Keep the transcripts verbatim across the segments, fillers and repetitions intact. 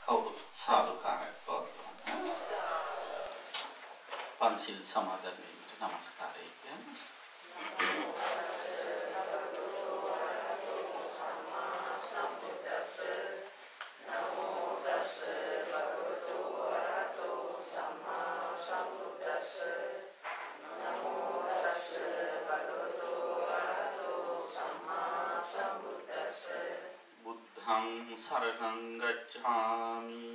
කවුරුත් සාදුකාරයක් පවත්වන්න. පන්සිල් සමාදන් වීමට නමස්කාරය කියන්නේ. Buddhang saranang gacchami.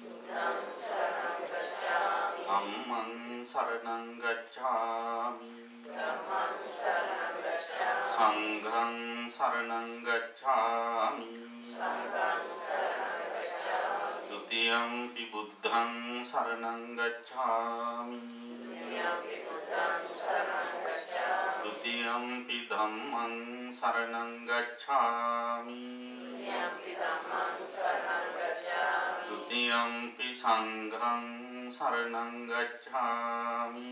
Dhammang saranang gacchami. Sanghang saranang gacchami. Dutiyampi buddhang saranang gacchami. Dutiyampi dhammang saranang gacchami. Dutiyampi sanghang saranang gacchami.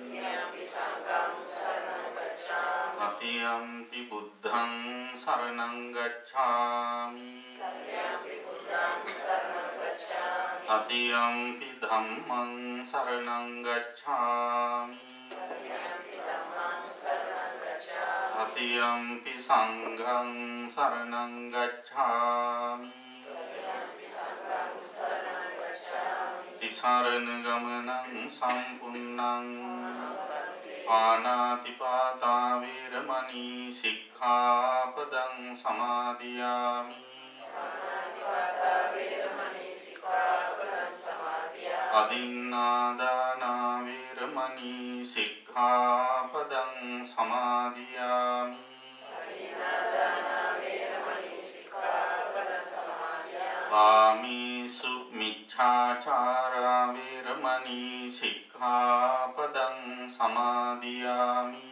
Tatiyampi buddhang saranang gacchami. Tatiyampi dhammang saranang gacchami. Tatiyampi sanghang saranang gacchami. Tisarana gamanang sampunnang Panatipata viramani sikkhapadang samadhiyami. Adinnādāna viramani sikkhapadang samadhiyami. Kāmisu micchācārā viramani sikkhapadang samadhiyami.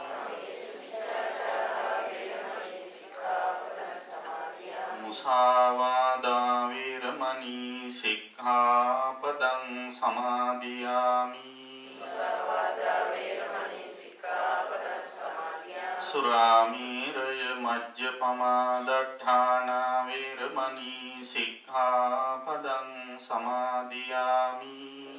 Musāvādā viramani sikkhapadang samadhiyami. Suramīraya majjapamā daṭṭhāna viramani sikkhapadang samadhiyami.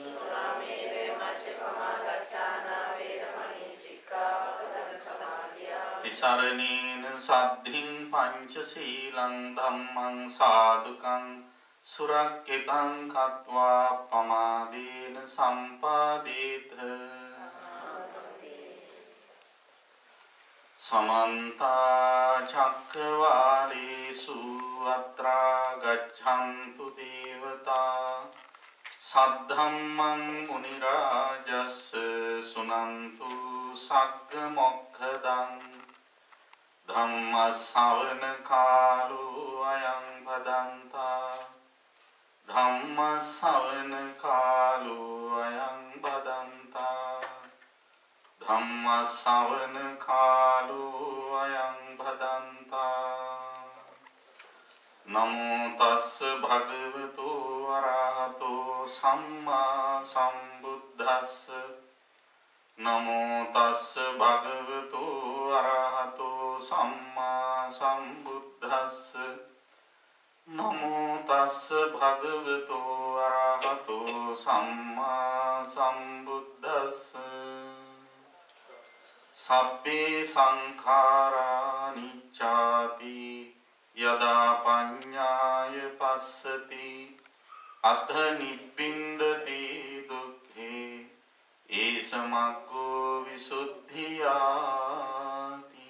Tisaranena saddhiṃ pañcasīlaṃ dhammang sādhukaṃ surakketaṃ kattvā pamādena sampādeta. Samantā cakkavālesu atrā gacchantu devatā saddhammang munirājassa sunantu sagga mokkadaṃ. Dhamma savana kālo ayam bhadantā. Dhamma savana kālo ayam bhadantā. Dhamma savana kālo ayam bhadantā. Namo tassa bhagavato arahato sammā sambuddhassa. Namo tassa bhagavato arahato sammā sambuddhassa. Namo tassa bhagavato arahato sammā sambuddhassa. Sabbe sankhārā niccāti yadā paññāya passati atha nibbindati dukkhe esa maggo visuddhiyāti.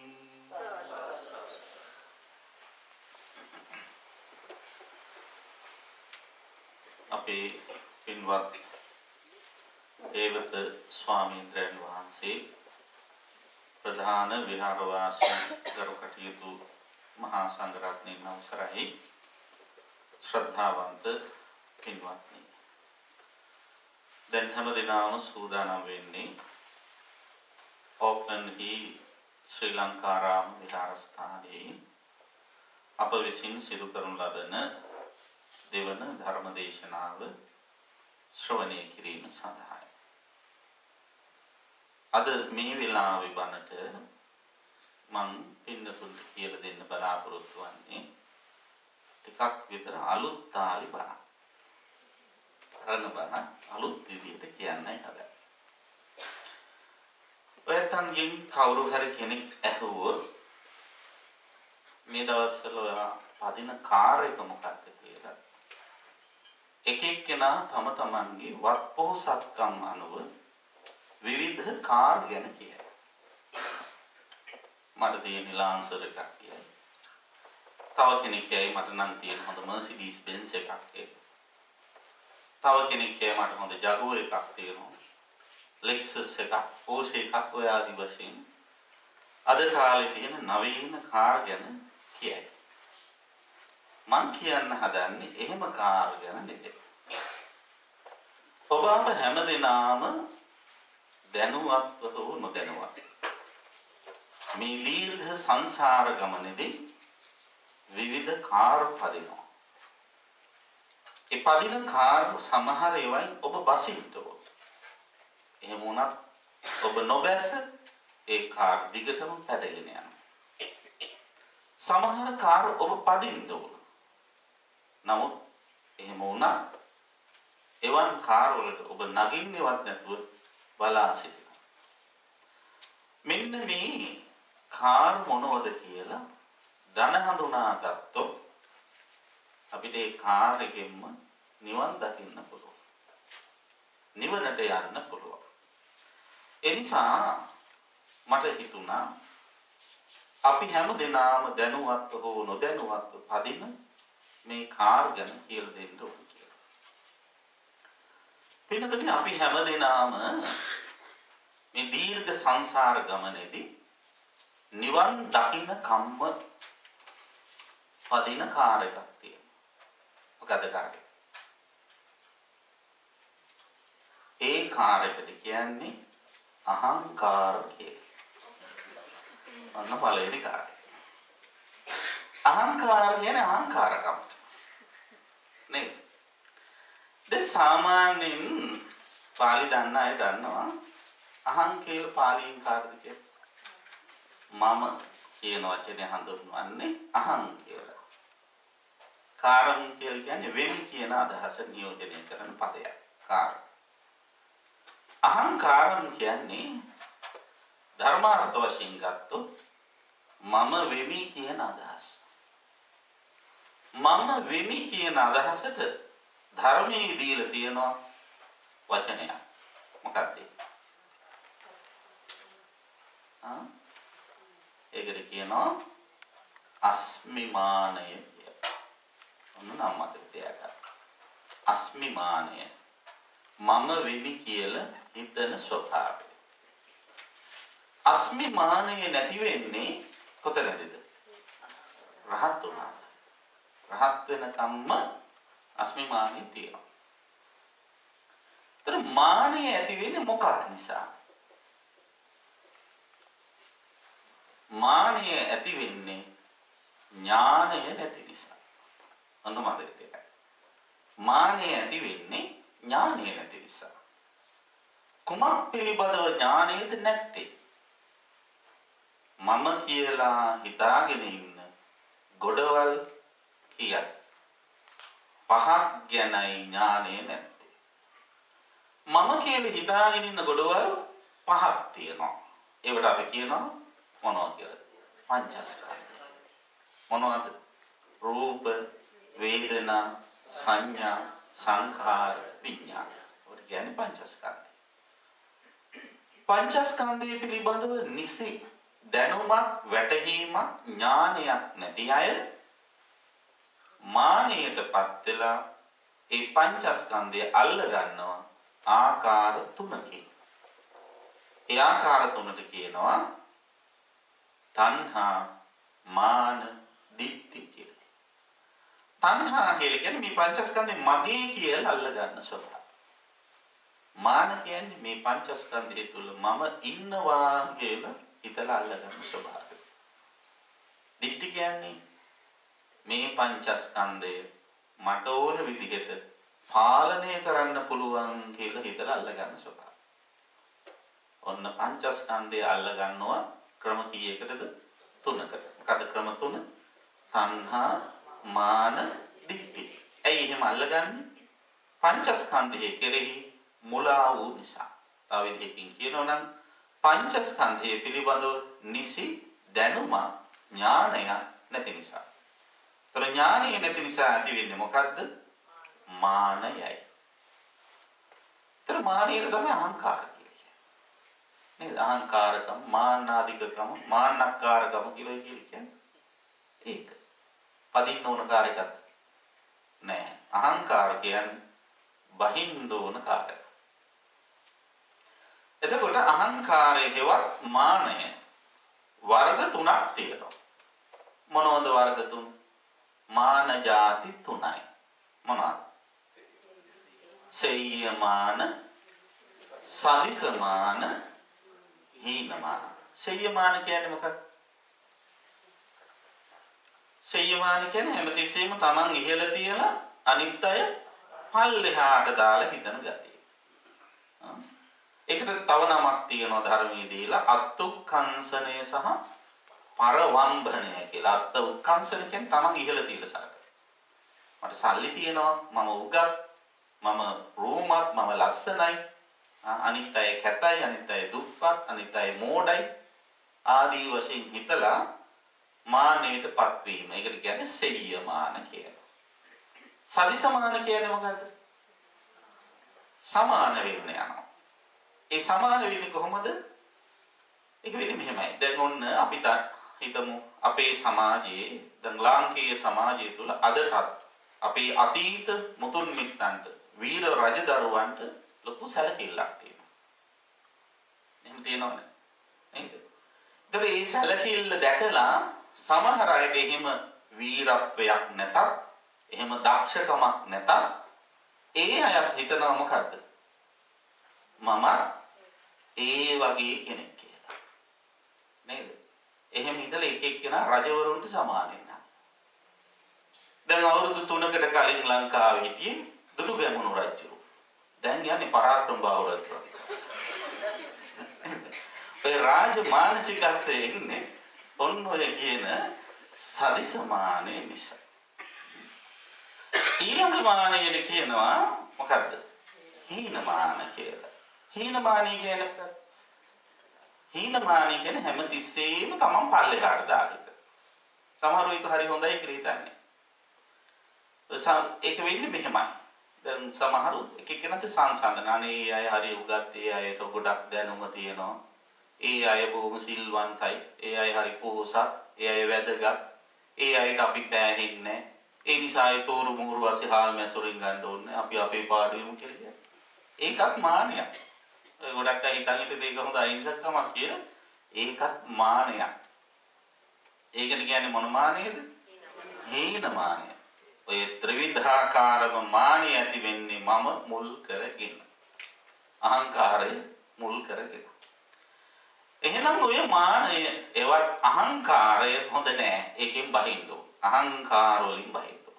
අපේ පින්වත් ඒවත ස්වාමීන්ද්‍රයන් වහන්සේ ප්‍රධාන විහාරවාසීන් ගරු කටයුතු මහා සංඝරත්නයන් අවසරයි ශ්‍රද්ධාවන්ත පින්වත්නි. දැන් හැම දිනම සූදානම් වෙන්නේ ඕක්ලන්ඩ්හි ශ්‍රී ලංකාරාම විහාරස්ථානයේ අප විසින් සිදු කරනු ලබන දෙවන ධර්ම දේශනාව ශ්‍රවණය කිරීම සඳහායි. අද මේ වෙලාවේ බණට මං පින්නතුන්ට කියලා දෙන්න බලාපොරොත්තු වන්නේ ටිකක් විතර අලුත් තාලි බණක්. කරන්න බන අලුත් විදියට කියන්නයි හදන්නේ. ඔයයන්ගෙන් කවුරු හරි කෙනෙක් ඇහුවොත් මේ දවස්වල ඔයා පදින කාර් එක මොකක්ද කියලා එක එක්කෙනා තම තමන්ගේ වත්පොහොසත්කම් අනුව විවිධ කාර් ගැන කියයි. මට තියෙන ලාන්සර් එකක් කියයි. තව කෙනෙක් කියයි මට නම් තියෙන හොඳ මර්සිඩීස් බෙන්ස් එකක් කියලා. තව කෙනෙක් කියයි මට හොඳ ජගුවර් එකක් තියෙනවා. ලෙක්සස් එකක්, පෝෂේ එකක් ඔය ආදි වශයෙන් අද කාලේ තියෙන නවීන කාර් ගැන කියයි. මං කියන්න හදන්නේ එහෙම කාර් ගැන නෙවෙයි. ඔබ අප හැමදෙනාම දැනුවත්ව හෝ නොදැනුවත් මේ දීර්ඝ සංසාර ගමනේදී විවිධ කාර් පදිනවා. ඒ පදින කාර් සමහර ඒවායින් ඔබ බසින්න ඕන. එහෙම වුණත් ඔබ නොබැස ඒ කාර් දිගටම පැදගෙන යනවා. සමහර කාර් ඔබ පදින්න ඕන. නමුත් එහෙම වුණත් එවන් කාර් වලට ඔබ නගින්නේවත් නැතුව බලා සිටිනවා. මෙන්න මේ කාර් මොනවද කියලා දන හඳුනාගත්තොත් අපිට ඒ කාර් එකෙන්ම නිවන් දකින්න පුළුවන්. නිවනට යන්න පුළුවන්. ඒ නිසා මට හිතුණා අපි හැම දිනම දැනුවත් හෝ නොදැනුවත් පදින මේ කාර් ගැන කියලා දෙන්න ඕන කියලා. පින්නතුනි අපි හැම දිනම මේ දීර්ඝ සංසාර ගමනේදී නිවන් දකින්න කම්ම පදින කාර් එකක් තියෙනවා. මොකද කාර් එක? ඒ කාර් එකට කියන්නේ අහංකාර කියලා. අන්න පළවෙනි කාර් එක. අහංකාර කියන්නේ අහංකාරකම. නේද? දැන් සාමාන්‍යයෙන් පාලි දන්න අය දන්නවා අහං කියලා පාලියෙන් කාටද කියන්නේ? මම කියන වචනේ හඳුන්වන්නේ අහං කියලා. කාරම් කියලා කියන්නේ වෙමි කියන අදහස නියෝජනය කරන පදයක්. කාර. අහංකාරම් කියන්නේ ධර්මාර්ථ වශයෙන් ගත්තොත් මම වෙමි කියන අදහස. මම වෙමි කියන අදහසට ධර්මයේ දීලා තියෙනවා වචනයක්. මොකක්ද? ආ ඒකට කියනවා අස්මිමානය කියලා. ඔන්න නම් මතක තියාගන්න. අස්මිමානය මම වෙමි කියලා හිතන ස්වභාවය. අස්මිමානය නැති වෙන්නේ කොතනදද? රහත් වුණා. රහත් වෙනකම්ම අස්මිමානය තියෙනවා. ඒතර මානය ඇති වෙන්නේ මොකක් නිසා? මානය ඇති වෙන්නේ ඥානය නැති නිසා. අන්න මතක තියාගන්න. මානය ඇති වෙන්නේ ඥානය නැති නිසා. කුමක් පිළිබඳව ඥානයද නැත්තේ? මම කියලා හිතාගෙන ඉන්න ගොඩවල් කීයක්? පහක් ගැනයි ඥානය නැත්තේ. මම කියලා හිතාගෙන ඉන්න ගොඩවල් පහක් තියෙනවා. ඒවට අපි කියනවා මොනවද කියලා? පංචස්කන්ධය. මොනවද? රූප, වේදනා, සංඥා, සංඛාර, විඥාන. ඔය කියන්නේ පංචස්කන්ධය. පංචස්කන්ධය පිළිබඳව නිසි දැනුමක්, වැටහීමක්, ඥානයක් නැති අය මානයටපත් වෙලා ඒ පංචස්කන්ධය අල්ල ගන්නවා ආකාර තුනකින්. ඒ ආකාර තුනට කියනවා තණ්හා, මාන, දිට්ඨි කියලා. තණ්හා කියලා කියන්නේ මේ පංචස්කන්ධේ මගේ කියලා අල්ල ගන්න ස්වභාවය. මාන කියන්නේ මේ පංචස්කන්ධය තුල මම ඉන්නවා කියලා හිතලා අල්ල ගන්න ස්වභාවය. දිට්ඨි කියන්නේ මේ පංචස්කන්ධය මට ඕන විදිහට පාලනය කරන්න පුළුවන් කියලා හිතලා අල්ල ගන්න ස්වභාවය. ඔන්න පංචස්කන්ධය අල්ල ගන්නවා ක්‍රම කීයකටද? තුනකට. මොකද ක්‍රම තුන? තණ්හා, මාන, දිට්ඨි. ඇයි එහෙම අල්ලගන්නේ? පංචස්කන්ධයේ කෙරෙහි මුලා වූ නිසා. තව විදිහකින් කියනවා නම් පංචස්කන්ධයේ පිළිබඳව නිසි දැනුම ඥානය නැති නිසා. තර ඥානය නැති නිසා ඇති වෙන්නේ මොකද්ද? මානයයි. තර මානීය තමයි අහංකාර කියන්නේ. නේද? අහංකාරකම, මාන්නාදිකකම, මාන්නක්කාරකම කියලා කියන්නේ. ඒක. පදින්න ඕන කාර්යයක් නෑ. අහංකාර කියන්නේ බහින්න ඕන කාර්යයක්. එතකොට අහංකාරයේ හෙවත් මානය වර්ග තුනක් තියෙනවා. මොනවද වර්ග තුන? මාන ಜಾති තුනයි. මොනවාද? සේයමාන, සදිසමාන, හීනමාන. සේයමාන කියන්නේ මොකක්ද? සේයමාන කියන්නේ හැමතිස්සෙම Taman ඉහළ තියලා අනිත් අය පල්ලෙහාට දාලා හිතන ගතිය. ඒකට තව නමක් තියෙනවා ධර්මයේ දීලා අත්ුක්ඛංසනය සහ පරවම්බනය කියලා. අත්ුක්ඛංසන කියන්නේ Taman ඉහළ තියලා සලකන. මට සල්ලි තියෙනවා, මම උගත්, මම රෝමත්, මම ලස්සනයි, අනිත් අය කැතයි, අනිත් අය දුප්පත්, අනිත් අය මෝඩයි ආදී වශයෙන් හිතලා මානෙටපත් වීම. ඒකට කියන්නේ සෙය්‍යමාන කියලා. සදිසමාන කියන්නේ මොකද්ද? සමාන වෙන්න යනවා. ඒ සමාන වෙන්නේ කොහොමද? ඒක වෙන්නේ මෙහෙමයි. දැන් ඔන්න අපි හිතමු අපේ සමාජයේ, දැන් ලාංකීය සමාජය තුල අදටත් අපේ අතීත මුතුන් මිත්තන්ට, වීර රජදරුවන්ට ලොකු සැලකිල්ලක් තියෙනවා. එහෙම තියෙනවනේ. නේද? ඒතර මේ සැලකිල්ල දැකලා සමහර අයට එහෙම වීරත්වයක් නැතත්, එහෙම දක්ෂකමක් නැතත්, ඒ අය හිතනවා මොකද්ද? මම ඒ වගේ කෙනෙක් කියලා. නේද? එහෙම හිතලා එක එක්කෙනා රජවරුන්ට සමාන වෙනවා. දැන් අවුරුදු තුනකට කලින් ලංකාවේ හිටියේ දුටුගැමුණු රජු. දැන් යන්නේ පරාක්‍රම බාහුව. ඒ රාජ මානසිකත්වයේ ඉන්නේ ඔන්න ඔය කියන සදිසමානයේ නිසා. ඊළඟ මානයේ කියනවා මොකද්ද? හීනමාන කියලා. හීනමානී කියන්නේ හීනමානී කියන්නේ හැමතිස්සෙම තමන් පල්ලෙහාට දාගෙන. සමහරව ඒක හරි හොඳයි කියලා හිතන්නේ. ඒක වෙන්නේ මෙහෙමයි. දැන් සමහරු එක එක්කෙනාට සංසන්දන අනේ අය හරි උගත්, ඒ අයට ගොඩක් දැනුම තියෙනවා. ඒ අය බොහොම සිල්වන්තයි, ඒ අය හරි පොහොසත්, ඒ අය වැදගත්, ඒ අයට අපි පෑහෙන්නේ. ඒ නිසා ඒ තෝරු මුහුරු වශයෙන් හාල් මැසුරින් ගන්න ඕනේ. අපි අපේ පාඩුවෙමු කියලා. ඒකත් මානයක්. ඔය ගොඩක් අය හිතන් හිටියේ ඒක හොඳ අහිංසකකමක් කියලා. ඒකත් මානයක්. ඒකට කියන්නේ මොන මානයේද? හීන මානය. ඔය ත්‍රිවිධාකාරම මානය ඇති වෙන්නේ මම මුල් කරගෙන. අහංකාරය මුල් කරගෙන. එහෙනම් ඔය මානය එවත් අහංකාරය හොඳ නෑ. ඒකෙන් බහින්න ඕන. අහංකාර වලින් බහින්න ඕන.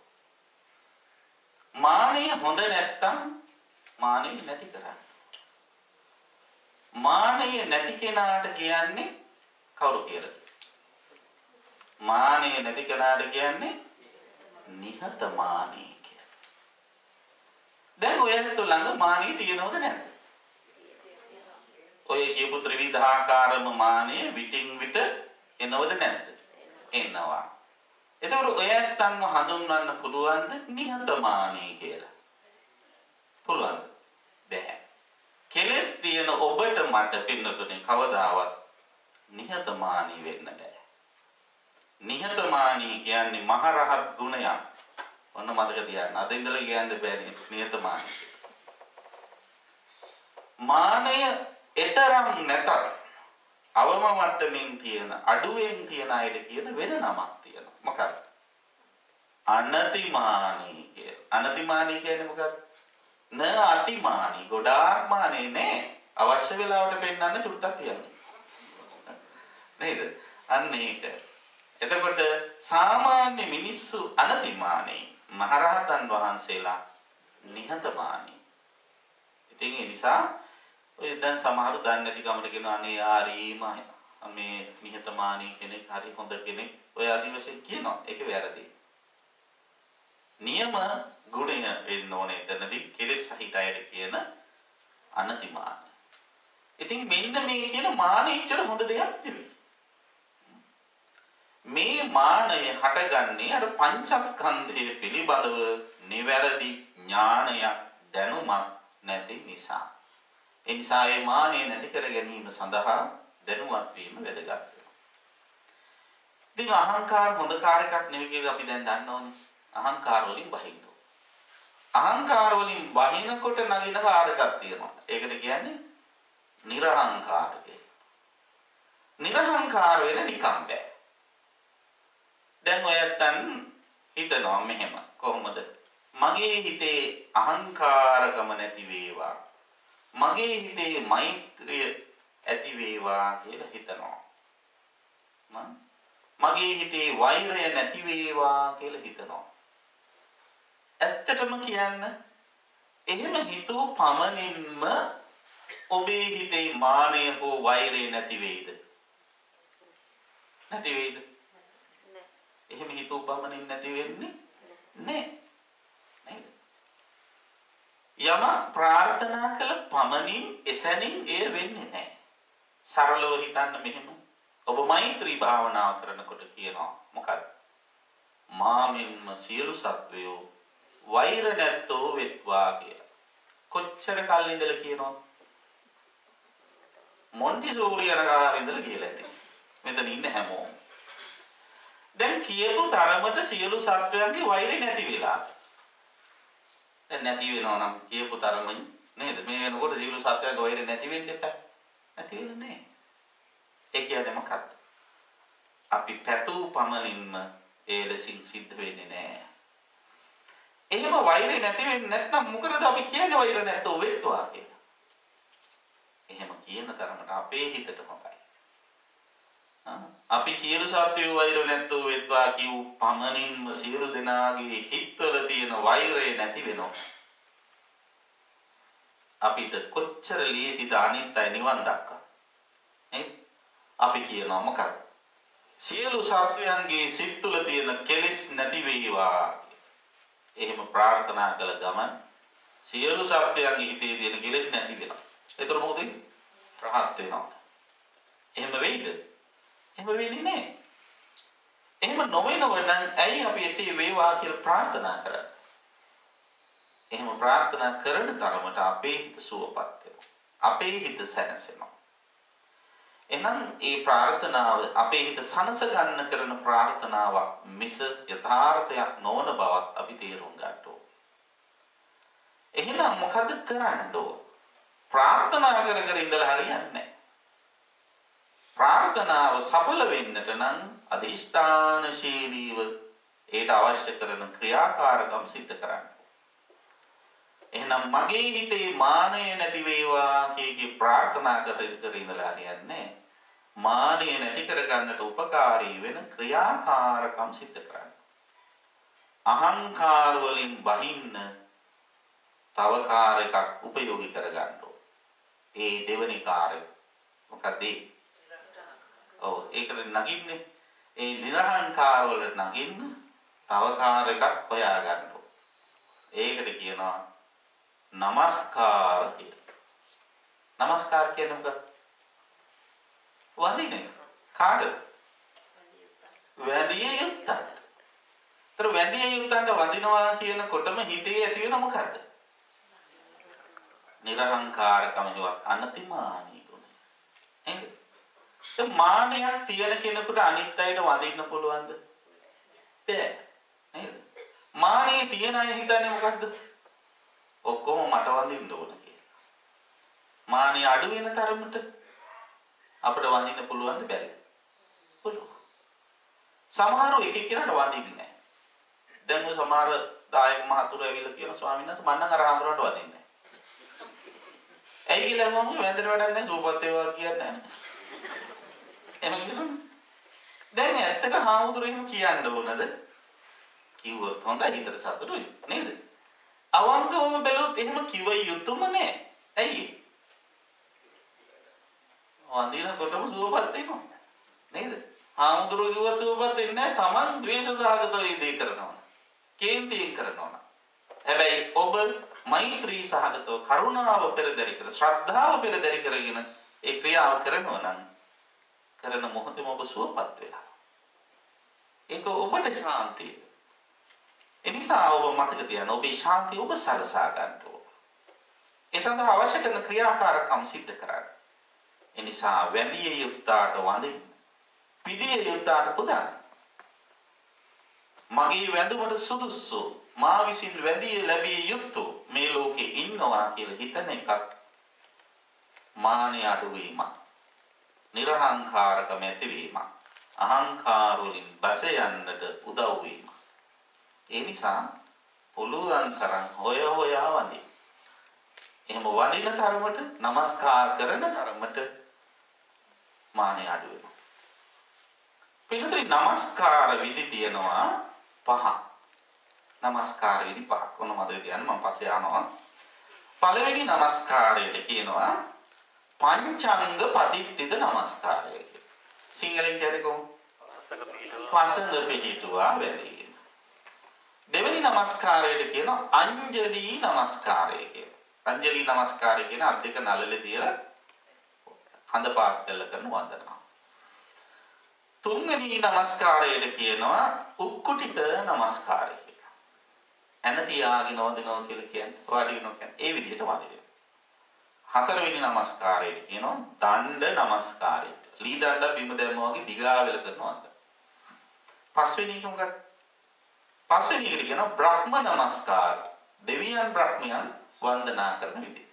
මානය හොඳ නැත්තම් මානය නැති කරන්න. මානය නැති කෙනාට කියන්නේ කවුරු කියලාද? මානය නැති කෙනාට කියන්නේ නිහතමානී කියලා. දැන් ඔයත් ළඟ මානය තියෙනවද නැද්ද? ඔය කියපු ත්‍රිවිධාකාරම මානය විටින් විට එනවද නැද්ද? එනවා. එතකොට ඔයත් අන්න හඳුන්වන්න පුළුවන්ද නිහතමානී කියලා? පුළුවන්. බෑ. කෙලස් තියෙන ඔබට මට පින්නතුනේ කවදාවත් නිහතමානී වෙන්න බෑ. නිහතමානී කියන්නේ මහරහත් ගුණයක්. ඔන්න මතක තියාගන්න. අද ඉඳලා කියන්න බෑ නිහතමානී. මානය එතරම් නැතත් අවම මට්ටමින් තියෙන අඩුවෙන් තියෙන අයට කියන වෙන නමක් තියෙනවා. මොකක්ද? අනතිමානී කියලා. අනතිමානී කියන්නේ මොකක්ද? න අතිමානී. ගොඩාක් මානේ නෑ. අවශ්‍ය වෙලාවට පෙන්නන්න චුට්ටක් තියන්න. නේද? අන්න ඒක. එතකොට සාමාන්‍ය මිනිස්සු අනතිමානී, මහරහතන් වහන්සේලා නිහතමානී. ඉතින් ඒ නිසා ඔය දැන් සමහරු දන්නේ නැති කමට කියනවා අනේ ආරීම මේ නිහතමානී කෙනෙක් හරි හොඳ කෙනෙක් ඔය ආදි වශයෙන් කියනවා. ඒක වැරදි. නියම ගුණය වෙන්න ඕනේ එතනදී කෙලෙස් සහිත අයට කියන අනතිමාන. ඉතින් මෙන්න මේ කියන මානෙච්චර හොඳ දෙයක් නෙවෙයි. මේ මානය හටගන්නේ අර පංචස්කන්ධය පිළිබඳව නිවැරදි ඥානයක් දැනුමක් නැති නිසා. ඒ නිසා මේ මානය නැති කර ගැනීම සඳහා දැනුවත් වීම වැදගත් වෙනවා. ඉතින් අහංකාර හොඳ කාර්යයක් නෙවෙයි කියලා අපි දැන් දන්නවනේ. අහංකාර වලින් බහින්න. අහංකාර වලින් බහිනකොට නගින කාර්යයක් තියෙනවා. ඒකට කියන්නේ නිර්හංකාරකය. නිර්හංකාර වෙන නිකම් බෑ. දැන් ඔයයන් හිතනවා මෙහෙම කොහොමද? මගේ හිතේ අහංකාරකම නැති වේවා. මගේ හිතේ මෛත්‍රිය ඇති වේවා කියලා හිතනවා. මගේ හිතේ වෛරය නැති වේවා කියලා හිතනවා. ඇත්තටම කියන්න එහෙම හිතූ පමණින්ම ඔබේ හිතේ මානය හෝ වෛරය නැති වේද? නැති වේද? එහෙම හිතූ පමණින් නැති වෙන්නේ නැහැ. නේද? යම ප්‍රාර්ථනා කළ පමණින් එසැනින් එය වෙන්නේ නැහැ. සරලව හිතන්න මෙහෙම. ඔබ මෛත්‍රී භාවනාව කරනකොට කියනවා මොකක්ද? මාමින්ම සියලු සත්වයෝ වෛර නැත්තෝ වෙත්වා කියලා. කොච්චර කල් ඉඳලා කියනවද? මොන්ටිසෝරි යන කාලේ ඉඳලා කියලා ඇති. මෙතන ඉන්න හැමෝම. දැන් කියපු තරමට සියලු සත්වයන්ගේ වෛරය නැති වෙලා. දැන් නැති වෙනවා නම් කියපු තරමින් නේද? මේ වෙනකොට සියලු සත්වයන්ගේ වෛරය නැති වෙන්න එපා. නැති වෙන්නේ නැහැ. ඒ කියන්නේ මොකක්ද? අපි පැතූ පමණින්ම ඒ ලෙසින් සිද්ධ වෙන්නේ නැහැ. එහෙම වෛරය නැති වෙන්නේ නැත්නම් මොකද අපි කියන්නේ වෛර නැත්තෝ වෙත්වා කියලා. එහෙම කියන තරමට අපේ හිතට හොඳයි. අපි සියලු සත්වයෝ වෛර නැත්තෝ වෙත්වා කියු පමණින්ම සියලු දෙනාගේ හිතවල තියෙන වෛරය නැති වෙනවා. අපිට කොච්චර ලේසිද අනිත් අය නිවන් දක්වා. නේද? අපි කියනවා මොකක්ද? සියලු සත්වයන්ගේ සිත් තුළ තියෙන කෙලෙස් නැති වේවා. එහෙම ප්‍රාර්ථනා කළ ගමන් සියලු සත්වයන්ගේ හිතේ තියෙන කෙලෙස් නැති වෙනවා. ඒතර මොකද වෙන්නේ? රහත් වෙනවා. එහෙම වෙයිද? එහෙම වෙන්නේ නැහැ. එහෙම නොවෙනව නම් ඇයි අපි එසේ වේවා කියලා ප්‍රාර්ථනා කරන්නේ? එහෙම ප්‍රාර්ථනා කරන තරමට අපේ හිත සුවපත් වෙනවා. අපේ හිත සැනසෙනවා. එහෙනම් මේ ප්‍රාර්ථනාව අපේ හිත සනස ගන්න කරන ප්‍රාර්ථනාවක් මිස යථාර්ථයක් නොවන බවක් අපි තේරුම් ගන්න ඕනේ. එහෙනම් මොකද කරන්න ඕන? ප්‍රාර්ථනා කර කර ඉඳලා හරියන්නේ නැහැ. ප්‍රාර්ථනාව සඵල වෙන්නට නම් අධිෂ්ඨානශීලීව ඒට අවශ්‍ය කරන ක්‍රියාකාරකම් සිද්ධ කරන්න. එහෙනම් මගේ හිතේ මානය නැති වේවා කී ප්‍රාර්ථනා කර කර ඉඳලා හරියන්නේ. මානය නැති කර ගන්නට උපකාරී වෙන ක්‍රියාකාරකම් සිද්ධ කරන්න. අහංකාර වලින් බහින්න තව කාර්යයක් උපයෝගී කර ගන්න ඕන. ඒ දෙවෙනි කාර්යය මොකද? ඔව් ඒකට නගින්නේ ඒ නිර්හංකාර වලට නගින්න තව කාර්යයක් හොයා ගන්න ඕන. ඒකට කියනවා නමස්කාර කියලා. නමස්කාර කියන්නේ මොකක්ද? වදින්නේ කාටද? වැදිය යුත්තන්ට. ඒතර වැදිය යුත්තන්ට වදිනවා කියනකොටම හිතේ ඇති වෙන මොකද්ද? නිර්හංකාරකම හේවත් අනතිමානී ගුණය. නේද? දැන් මානයක් තියෙන කෙනෙකුට අනිත් අයට වදින්න පුළුවන්ද? බෑ. නේද? මානේ තියෙන අය හිතන්නේ මොකද්ද? ඔක්කොම මට වඳින්න ඕන කියලා. මානිය අඩු වෙන තරමට අපිට වඳින්න පුළුවන්ද බැරිද? පුළුවන්. සමහරව එක එක්කෙනාට වඳින්නේ නැහැ. දැන් ඔය සමහර දායක මහතුරු ඇවිල්ලා කියන ස්වාමීන් වහන්සේ මන්නම් අර ආන්දරට වඳින්නේ නැහැ. ඇයි කියලා මම වැඳට වැඩක් නැහැ සූපත් ඒවා කියන්නේ නැහැ. එහෙම කියනවා. දැන් ඇත්තට හාමුදුරුවෝ එහෙම කියන්න ඕනද? කිව්වොත් හොඳයි හිතට සතුටුයි නේද? අවංකවම බැලුවොත් එහෙම කිව යුතුම නෑ. ඇයි? වඳිනකොටම සුවපත් වෙනවා. නේද? හාමුදුරුවෝ කිව්වත් සුවපත් වෙන්නේ නැහැ. Taman ද්වේෂ සහගතව ඒ දේ කරනවා. කේන්තියෙන් කරනවා. හැබැයි ඔබ මෛත්‍රී සහගතව කරුණාව පෙරදරි කර ශ්‍රද්ධාව පෙරදරි කරගෙන ඒ ක්‍රියාව කරනවා නම් කරන මොහොතේම ඔබ සුවපත් වෙලා. ඒක ඔබට ශාන්තිය. ඒ නිසා ඔබ මතක තියාගන්න ඔබේ ශාන්තිය ඔබ සලසා ගන්න ඕන. ඒ සඳහා අවශ්‍ය කරන ක්‍රියාකාරකම් සිද්ධ කරන්න. ඒ නිසා වැඳිය යුත්තාට වඳින්න. පිදිය යුත්තාට පුදන්න. මගේ වැඳුමට සුදුසු මා විසින් වැඳිය ලැබිය යුතු මේ ලෝකේ ඉන්නවා කියලා හිතන එකක් මානෙ අඩුවීමක්. නිර්හංකාරකම ඇතිවීමක්. අහංකාර වලින් බැස යන්නට උදව් වීමක්. ඒ නිසා පුළුවන් තරම් හොය හොයා වඳින්න. එහෙම වඳින තරමට নমස්කාර කරන තරමට මානෙ අඩු වෙනවා. පිළිතුරු নমස්කාර විදි තියෙනවා පහ. নমස්කාර විදි පහක්. ඔන්න මතක තියාගන්න මම පස්සේ යනවා. පළවෙනි নমස්කාරයට කියනවා පංචංග පටිච්චිත নমස්කාරය කියලා. සිංහලෙන් කියන්නේ කොහොමද? පසඟ පිහිටුවා වැඳීම. දෙවෙනි নমස්කාරයට කියනවා අංජලි নমස්කාරය කියලා. අංජලි নমස්කාරය කියන අත් දෙක නළලේ තියලා කඳ පාත් කරලා කරන වන්දනාව. තුන්වෙනි নমස්කාරයට කියනවා උක්කුටික নমස්කාරය කියලා. එන තියාගෙන වදිනවා කියලා කියන්නේ වාඩි වෙනවා කියන්නේ ඒ විදිහට වදිනවා. හතරවෙනි নমස්කාරයට කියනවා දණ්ඩ নমස්කාරය. ලී දණ්ඩ බිම දැම්මා වගේ දිගාවෙල කරනවා. පස්වෙනි එක මොකක්ද? පස්වෙනි එකට කියනවා බ්‍රහ්ම নমස්කාරය. දෙවියන් බ්‍රහ්මයන් වන්දනා කරන විදිහ.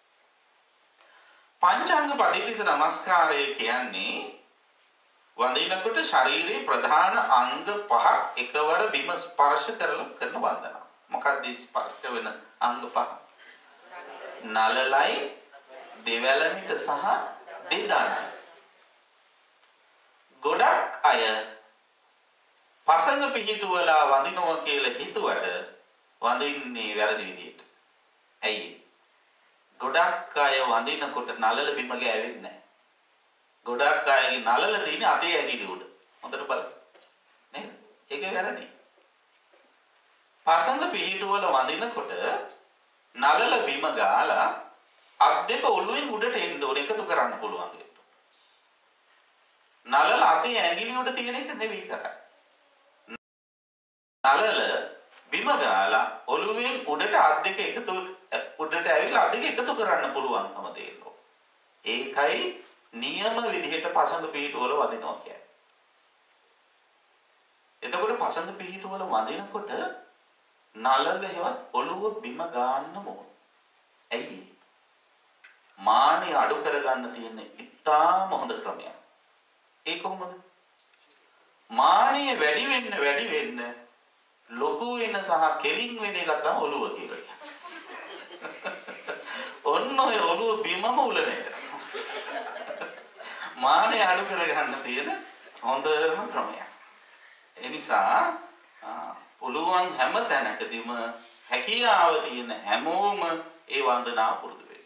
පංචාංග පටිච්චිත නමස්කාරය කියන්නේ වඳිනකොට ශරීරයේ ප්‍රධාන අංග පහක් එකවර බිම ස්පර්ශ කරලා කරන වන්දනාව. මොකක්ද ස්පර්ශ වෙන අංග පහ? නළලයි දෙවැලමිට සහ දෙදණයි. ගොඩක් අය පසඟ පිහිටුවලා වඳිනවා කියලා හිතුවට වඳින්නේ වැරදි විදියට. ඇයි? ගොඩක් අය වඳිනකොට නළල බිම ගෑවෙන්නේ නැහැ. ගොඩක් අයගේ නළල තියෙන්නේ අතේ ඇඟිලි උඩ. හොඳට බලන්න. නේද? ඒක වැරදි. පසඟ පිහිටුවල වඳිනකොට නළල බිම ගාලා අත් දෙක ඔළුවෙන් උඩට එන්න ඕන එකතු කරන්න පුළුවන් දෙයක්. නළල අතේ ඇඟිලි උඩ තියෙන එක නෙවෙයි කරන්නේ. නළල බිම ගාලා ඔළුවෙන් උඩට අත් දෙක එකතු උඩට ඇවිල්ලා අත් දෙක එකතු කරන්න පුළුවන්කම තියෙනවා. ඒකයි නියම විදිහට පසඟ පිහිටුවල වදිනවා කියන්නේ. එතකොට පසඟ පිහිටුවල වදිනකොට නළල හේවත් ඔළුව බිම ගන්න ඕන. ඇයි? මානෙ අඩු කරගන්න තියෙන ඉතාම හොඳ ක්‍රමයක්. ඒ කොහොමද? මානෙ වැඩි වෙන්න වැඩි වෙන්න ලොකු වෙන සහ කෙලින් වෙන එක තමයි ඔළුව කියලා කියන්නේ. ඔන්න ඔය ඔළුව බිමම උලන එක. මානෙ අඩු කරගන්න තියෙන හොඳම ක්‍රමයක්. ඒ නිසා පුළුවන් හැම තැනකදීම හැකියාව තියෙන හැමෝම ඒ වන්දනාව පුරුදු වෙන්න.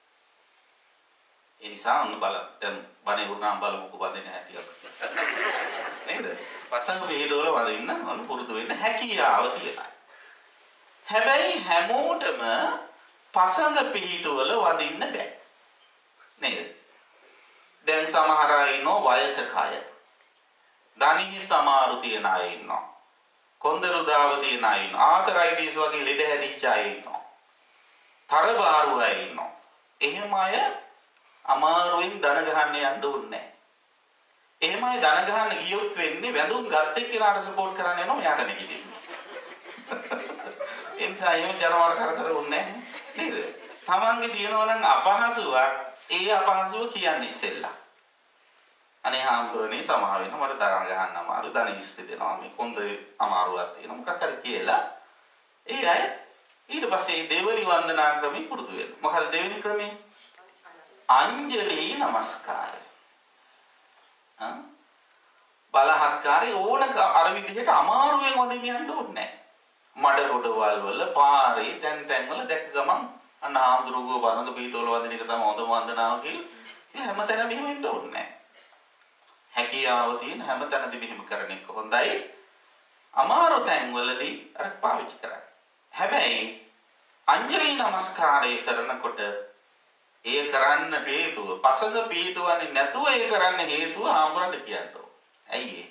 ඒ නිසා ඔන්න බලන්න. දැන් බණේ වුණාම බලමුකෝ වදින හැටි අපි. නේද? පසඟ පිළිවෙල වදින්න ඔන්න පුරුදු වෙන්න හැකියාව තියෙනවා. හැබැයි හැමෝටම පසඟ පිළිතුවල වදින්න බෑ. නේද? දැන් සමහර අය ඉන්නෝ වයසක අය. දණිහි සමාරු තියන අය ඉන්නවා. කොන්දරු දාව තියන අය ඉන්නවා. ආතරයිටිස් වගේ ලෙඩ හැදිච්ච අය ඉන්නවා. තරබාරු අය ඉන්නවා. එහෙම අය අමාරුවෙන් දන ගහන්න යන්න ඕනේ නැහැ. එහෙම අය දන ගහන්න ගියොත් වෙන්නේ වැඳුම් ගත්ත එක්කෙනාට සපෝට් කරන්න යනවා මෙයාට නෙකිටින්න. ඒ නිසා එහෙම ජනවර කරදර වුන්නේ නැහැ නේද? තමන්ගේ තියෙනවා නම් අපහසුයක් ඒ අපහසුව කියන්නේ ඉස්සෙල්ලා. අනේ හාමුදුරනේ සමා වෙන මට දරන ගහන්න අමාරු දන ඉස්ති දෙනවා මේ කොන්ද අමාරුවක් තියෙනවා මොකක් හරි කියලා. ඒ අය ඊට පස්සේ දෙවනි වන්දනා ක්‍රමෙ පුරුදු වෙනවා. මොකද දෙවෙනි ක්‍රමය? අංජලි නමස්කාරය. හා බලහත්කාරය ඕන අර විදිහට අමාරුවෙන් වදින්න යන්න ඕනේ නැහැ. මඩ රොඩවල් වල පාරේ තැන් තැන් වල දැක්ක ගමන් අන්න හාමුදුරුවෝ පසඟ පිටවල වදින එක තමයි හොඳම වන්දනාව කියලා. ඒ හැමතැනම මෙහෙම වෙන්න ඕනේ නැහැ. හැකියාව තියෙන හැමතැනදී මෙහෙම කරන එක හොඳයි. අමාරු තැන් වලදී අර පාවිච්චි කරන්න. හැබැයි හැබැයි අංජලි නමස්කාරය කරනකොට ඒ කරන්න හේතුව පසඟ පිටවන්නේ නැතුව ඒ කරන්න හේතුව ආමරණ්ඩ කියනවා. ඇයි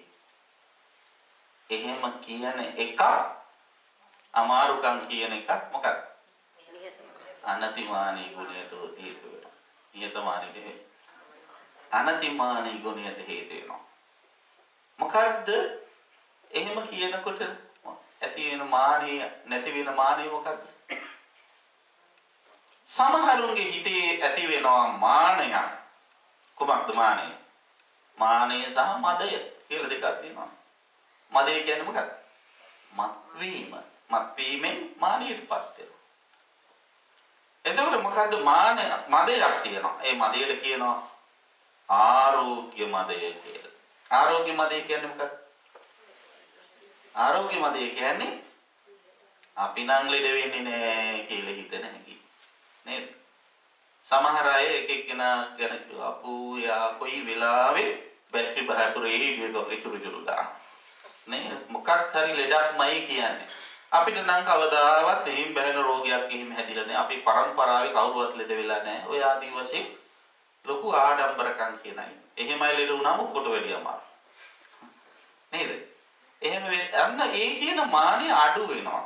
එහෙම කියන එක අමාරුකම් කියන එකක් මොකක්ද? අනතිමානී ගුණයට හේතු වෙනවා. නියතමානී අනතිමානී ගුණයට හේතු වෙනවා. මොකද්ද? එහෙම කියනකොට ඇති වෙන මානිය නැති වෙන මානිය මොකද්ද? සමහරුන්ගේ හිතේ ඇති වෙනවා මානය. කොහොමද මානය? මානය සහ මදය කියලා දෙකක් තියෙනවා. මදය කියන්නේ මොකක්ද? මත්වීම. මත්වීමෙන් මානියටපත් වෙනවා. එතකොට මොකද්ද මානය? මදයක් තියෙනවා. ඒ මදයට කියනවා ආරෝග්‍ය මදය කියලා. ආරෝග්‍ය මදය කියන්නේ මොකක්ද? ආරෝග්‍ය මදය කියන්නේ අපි නම් ලෙඩ වෙන්නේ නැහැ කියලා හිතන හැටි. නේද? සමහර අය එක එක්කෙනා ගැන අපෝ යා කොයි වෙලාවෙ බැටරි බහපුරේ ඉවිගෝ ඉතුරු ඉතුරු ගන්න. නේ මොකක් හරි ලෙඩක්මයි කියන්නේ. අපිට නම් කවදාවත් එහෙම බැහැන රෝගයක් එහෙම හැදිලා නැහැ. අපේ පරම්පරාවේ කවුරුවත් ලෙඩ වෙලා නැහැ. ඔය ආදි වශයෙන් ලොකු ආඩම්බරකම් කියනයි. එහෙමයි ලෙඩ වුණාම කොට වැඩි අමාරු. නේද? එහෙම අන්න ඒ කියන මානෙ අඩු වෙනවා.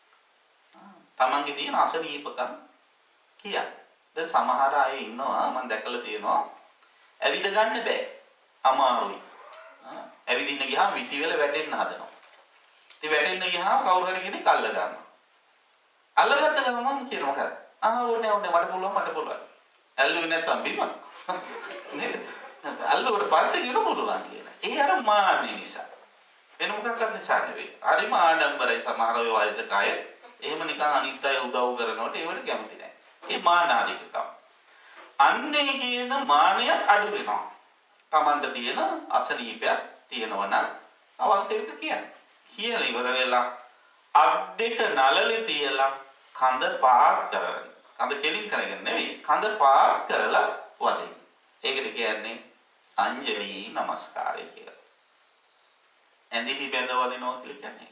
තමන්ගේ තියෙන අසනීපකම් කියන්නේ. දැන් සමහර අය ඉන්නවා මම දැකලා තියෙනවා ඇවිද ගන්න බෑ. අමාරුයි. ඇවිදින්න ගියාම විසිවල වැටෙන්න හදනවා. ඉතින් වැටෙන්න ගියාම කවුරු හරි කෙනෙක් අල්ල ගන්නවා. අල්ලගත්ත ගමන් කියන මොකද? ආ ඕනේ ඕනේ මට පුළුවන් මට පුළුවන්. ඇල්ලුවේ නැත්තම් බිම. නේද? අල්ලුවට පස්සේ කියන පුළුවන් කියලා. ඒ අර මාන්නේ නිසා. වෙන මොකක්වත් නිසා නෙවෙයි. හරිම ආඩම්බරයි සමහර ඔය වයසක අය. එහෙම නිකන් අනිත් අය උදව් කරනකොට ඒවට කැමති නැහැ. ඒ මානාදිකකම්. අන්නේ කියන මානය අඩු වෙනවා. Tamanda තියෙන අසනීපයක් තියෙනවා නම් අවංකව කියන්න. කියලා ඉවර වෙලා අත් දෙක නළලේ තියලා කඳ පාත් කරගන්න. කඳ කෙලින් කරගෙන නෙවෙයි කඳ පාත් කරලා වදින්න. ඒකට කියන්නේ අංජලි නමස්කාරය කියලා. ඇඳිලි බැඳ වදිනවා කියලා කියන්නේ.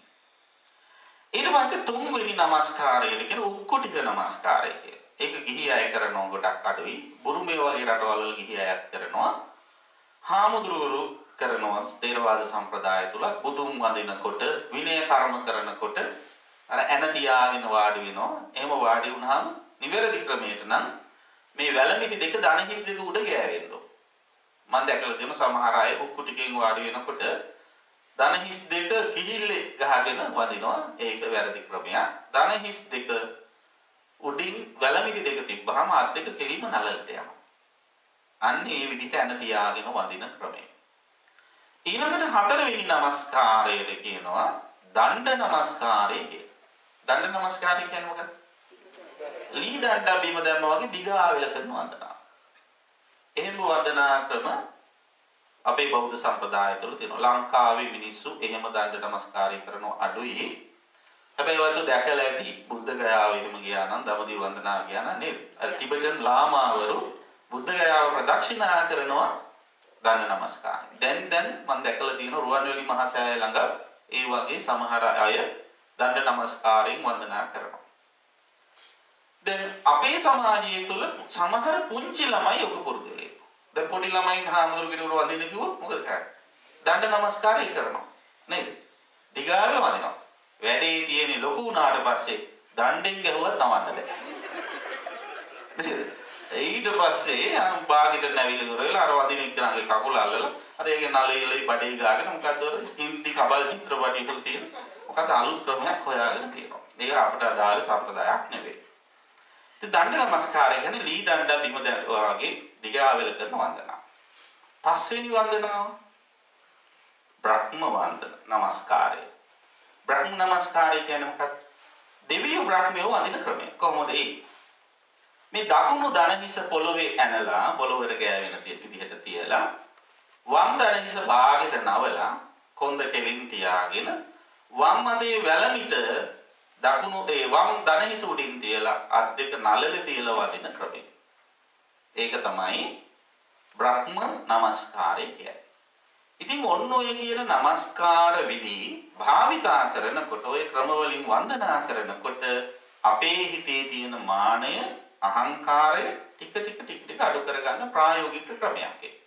ඊට පස්සේ තුන්වෙනි නමස්කාරයට කියන උක්කුටික නමස්කාරය කියලා. ඒක ගිහි අය කරනවා ගොඩක් අඩුයි. බුරුමේ වගේ රටවල් වල ගිහි අයත් කරනවා. හාමුදුරුවරු කරනවා තේරවාද සම්ප්‍රදාය තුල බුදුන් වඳිනකොට විනය කර්ම කරනකොට අර ඇන තියාගෙන වාඩි වෙනවා. එහෙම වාඩි වුණාම නිවැරදි ක්‍රමයට නම් මේ වැලමිටි දෙක දන හිස් දෙක උඩ ගෑවෙන්න ඕන. මම දැකලා තියෙන සමහර අය උක්කුටිකෙන් වාඩි වෙනකොට දන හිස් දෙක කිහිල්ලේ ගහගෙන වදිනවා. ඒක වැරදි ක්‍රමයක්. දන හිස් දෙක උඩින් වැලමිටි දෙක තිබ්බහම අත් දෙක කෙලින්ම නලලට යනවා. අන්න ඒ විදිහට ඇන තියාගෙන වදින ක්‍රමය. ඊළඟට හතරවෙනි නමස්කාරයට කියනවා දණ්ඩ නමස්කාරය කියලා. දණ්ඩ නමස්කාරය කියන්නේ මොකක්ද? ලී දණ්ඩ බිම දැම්ම වගේ දිගාවෙල කරන වන්දනා. එහෙම වන්දනා ක්‍රම අපේ බෞද්ධ සම්ප්‍රදාය තුළ තියෙනවා. ලංකාවේ මිනිස්සු එහෙම දණ්ඩ නමස්කාරය කරනවා අඩුයි. හැබැයි ඔයත් දැකලා ඇති බුද්ධ ගයාව එහෙම ගියා නම් දඹදිව වන්දනා ගියා නම් නේද? අර ටිබෙටන් ලාමාවරු බුද්ධ ගයාව ප්‍රදක්ෂිනා කරනවා දණ්ඩ නමස්කාරය. දැන් දැන් මම දැකලා තියෙනවා රුවන්වැලි මහසෑය ළඟ ඒ වගේ සමහර අය දණ්ඩ නමස්කාරයෙන් වන්දනා කරනවා. දැන් අපේ සමාජය තුළ සමහර පුංචි ළමයි ඔක පුරුදු වෙලා. දැන් පොඩි ළමයින් හාමුදුරු කෙනෙකුට වඳින්න කිව්වොත් මොකද කරන්නේ? දණ්ඩ නමස්කාරය කරනවා. නේද? දිගාවේ වදිනවා. වැඩේ තියෙන්නේ ලොකු වුණාට පස්සේ දණ්ඩෙන් ගැහුවත් නවන්න බෑ. නේද? ඊට පස්සේ බාගෙට නැවිල ඉවර වෙලා අර වදින එක්කනගේ කකුල අල්ලලා අර ඒකේ නලෙලයි බඩේ ගාගෙන මොකද්ද අර හින්දි කබල් චිත්‍රපටයක තියෙන මොකද අලුත් ක්‍රමයක් හොයාගෙන තියෙනවා. ඒක අපට අදාළ සම්ප්‍රදායක් නෙවෙයි. ඉතින් දණ්ඩ නමස්කාරය කියන්නේ ලී දණ්ඩ බිම වගේ දිගාවෙල කරන වන්දනාව. පස්වෙනි වන්දනාව බ්‍රහ්ම වන්දන නමස්කාරය. බ්‍රහ්ම නමස්කාරය කියන්නේ මොකක්ද? දෙවියෝ බ්‍රහ්මයෝ වඳින ක්‍රමය. කොහොමද ඒ? මේ දකුණු දන හිස පොළවේ ඇනලා පොළොවට ගෑවෙන විදිහට තියලා වම් දන හිස භාගයට නවලා කොන්ද කෙලින් තියාගෙන වම් අතේ වැලමිට දකුණු ඒ වම් දන හිස උඩින් තියලා අත් දෙක නළලේ තියලා වදින ක්‍රමය. ඒක තමයි බ්‍රහ්ම නමස්කාරය කියන්නේ. ඉතින් ඔන්න ඔය කියන নমස්කාර විදි භාවිතා කරනකොට ඔය ක්‍රම වලින් වන්දනා කරනකොට අපේ හිතේ තියෙන මානය අහංකාරය ටික ටික ටික ටික අඩු කරගන්න ප්‍රායෝගික ක්‍රමයක් ඒක.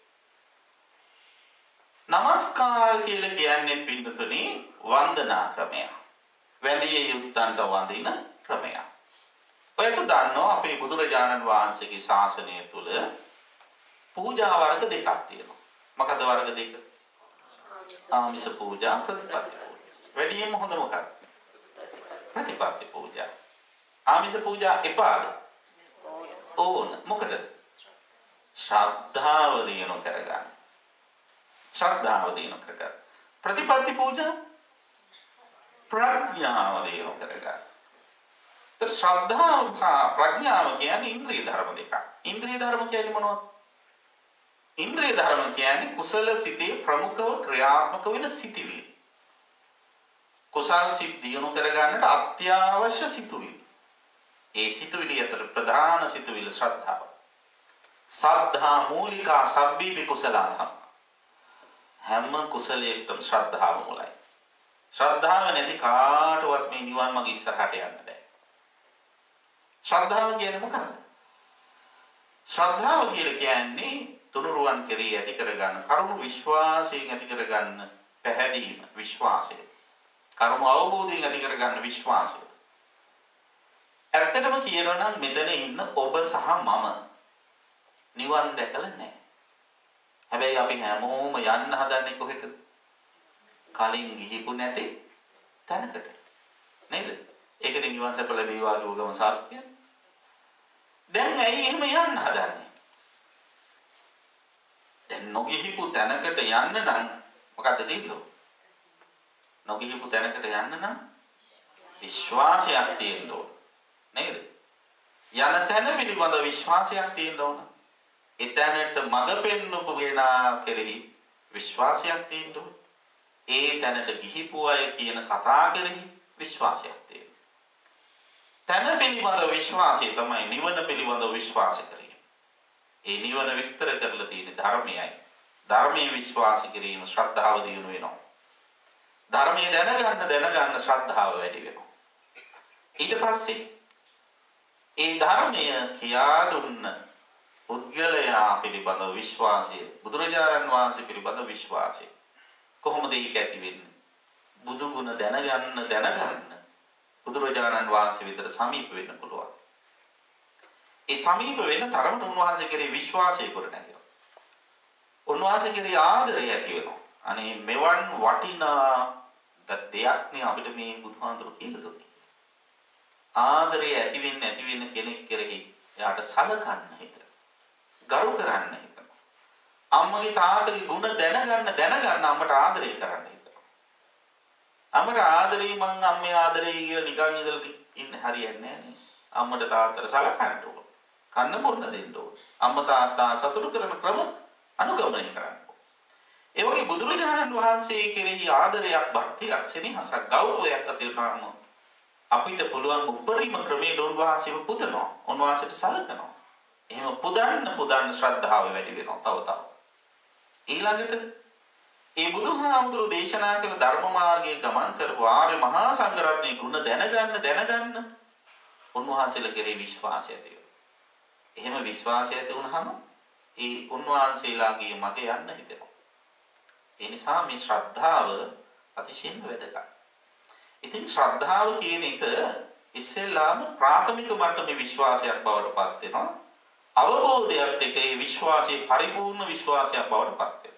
নমස්කාර කියලා කියන්නේ පින්නතුනේ වන්දනා ක්‍රමයක්. වැඳිය යුත්තන්ට වඳින ක්‍රමයක්. ඔයක දන්නවා අපේ බුදුරජාණන් වහන්සේගේ ශාසනය තුල පූජා වර්ග දෙකක් තියෙනවා. මොකද වර්ග දෙක? ආමිෂ පූජා, ප්‍රතිපත්ති පූජා. වැඩියෙන්ම හොඳ මොකක්ද? ප්‍රතිපත්ති පූජා. ආමිෂ පූජා එපාද? ඕන. මොකද? ශ්‍රද්ධාව දිනු කරගන්න. ශ්‍රද්ධාව දිනු කරගන්න. ප්‍රතිපත්ති පූජා ප්‍රඥාව දිනු කරගන්න. तर ශ්‍රද්ධාව ප්‍රඥාව කියන්නේ ඉන්ද්‍රිය ධර්ම දෙකක්. ඉන්ද්‍රිය ධර්ම කියන්නේ මොනවද? ඉන්ද්‍රිය ධර්ම කියන්නේ කුසල සිතේ ප්‍රමුඛව ක්‍රියාත්මක වෙන සිතිවිලි. කුසල් සිත් දියුණු කරගන්නට අත්‍යවශ්‍ය සිතුවිලි. ඒ සිතුවිලි අතර ප්‍රධාන සිතුවිලි ශ්‍රද්ධාව. සද්ධා මූලිකා සබ්බී කුසලං. හැම කුසලයකටම ශ්‍රද්ධාව මුලයි. ශ්‍රද්ධාව නැති කාටවත් මේ නිවන් මාර්ග ඉස්සරහට යන්න බෑ. ශ්‍රද්ධාව කියන්නේ මොකක්ද? ශ්‍රද්ධාව කියලා කියන්නේ තුනුරුවන් කෙරෙහි ඇති කරගන්න කරුණු විශ්වාසයෙන් ඇති කරගන්න පැහැදීම විශ්වාසය. කරුණු අවබෝධයෙන් ඇති කරගන්න විශ්වාසය. ඇත්තටම කියනවා නම් මෙතන ඉන්න ඔබ සහ මම නිවන් දැකලා නැහැ. හැබැයි අපි හැමෝම යන්න හදන්නේ කොහෙටද? කලින් ගිහිපු නැති තැනකට. නේද? ඒකද නිවන් සැප ලැබේවා ලෝකම සත්‍ය. දැන් ඇයි එහෙම යන්න හදන්නේ? දැන් නොගිහිපු තැනකට යන්න නම් මොකද්ද තියෙන්නේ? නොගිහිපු තැනකට යන්න නම් විශ්වාසයක් තියෙන්න ඕන. නේද? යන තැන පිළිබඳ විශ්වාසයක් තියෙන්න ඕන. එතැනට මඟ පෙන්වපු කෙනා කෙරෙහි විශ්වාසයක් තියෙන්න ඕන. ඒ තැනට ගිහිපු අය කියන කතා කෙරෙහි විශ්වාසයක් තියෙන්න. තැන පිළිබඳ විශ්වාසය තමයි නිවන පිළිබඳ විශ්වාසය කිරීම. ඒ නිවන විස්තර කරලා තියෙන ධර්මයයි. ධර්මයේ විශ්වාස කිරීම ශ්‍රද්ධාව දිනු වෙනවා. ධර්මයේ දැනගන්න දැනගන්න ශ්‍රද්ධාව වැඩි වෙනවා. ඊට පස්සේ ඒ ධර්මය කියා දුන්න පුද්ගලයා පිළිබඳ විශ්වාසය, බුදුරජාණන් වහන්සේ පිළිබඳ විශ්වාසය කොහොමද ඒක ඇති වෙන්නේ? බුදු ගුණ දැනගන්න දැනගන්න බුදුරජාණන් වහන්සේ විතර සමීප වෙන්න පුළුවන්. ඒ සමීප වෙන තරමට උන්වහන්සේ කෙරෙහි විශ්වාසය කරගන්නවා. උන්වහන්සේ කෙරෙහි ආදරය ඇති වෙනවා. අනේ මෙවන් වටිනා දෙයක් නේ අපිට මේ බුදුහාඳුරු කියලා දුන්නේ. ආදරය ඇති වෙන්න ඇති වෙන්න කෙනෙක් කෙරෙහි එයාට සලකන්න හිතෙනවා. ගරු කරන්න හිතෙනවා. අම්මගේ තාත්තගේ ගුණ දැනගන්න දැනගන්න අම්මට ආදරය කරන්න හිතෙනවා. අම්මට ආදරේ මං අම්මේ ආදරේ කියලා නිකන් ඉඳලා ඉන්න හරියන්නේ නැහැ නේ. අම්මට තාත්තට සලකන්න ඕන. කන්න බොන්න දෙන්න ඕන. අම්මා තාත්තා සතුටු කරන ක්‍රම අනුගමනය කරන්න ඕන. ඒ වගේ බුදුරජාණන් වහන්සේ කෙරෙහි ආදරයක්, භක්තියක්, සෙනෙහසක්, ගෞරවයක් ඇති වෙනාම අපිට පුළුවන් උපරිම ක්‍රමයට උන්වහන්සේව පුදනවා. උන්වහන්සේට සලකනවා. එහෙම පුදන්න පුදන්න ශ්‍රද්ධාව වැඩි වෙනවා තව තව. ඊළඟට ඒ බුදුහාමුදුරු දේශනා කළ ධර්ම මාර්ගයේ ගමන් කරපු ආර්ය මහා සංඝරත්නයේ ගුණ දැනගන්න දැනගන්න උන්වහන්සේලා කෙරෙහි විශ්වාසය ඇති වෙනවා. එහෙම විශ්වාසය ඇති වුනහම ඒ උන්වහන්සේලාගේ මග යන්න හිතෙනවා. ඒ නිසා මේ ශ්‍රද්ධාව අතිශයින් වැදගත්. ඉතින් ශ්‍රද්ධාව කියන එක ඉස්සෙල්ලාම ප්‍රාථමික මට්ටමේ විශ්වාසයක් බවට පත් වෙනවා. අවබෝධයත් එක්ක ඒ විශ්වාසයේ පරිපූර්ණ විශ්වාසයක් බවට පත් වෙනවා.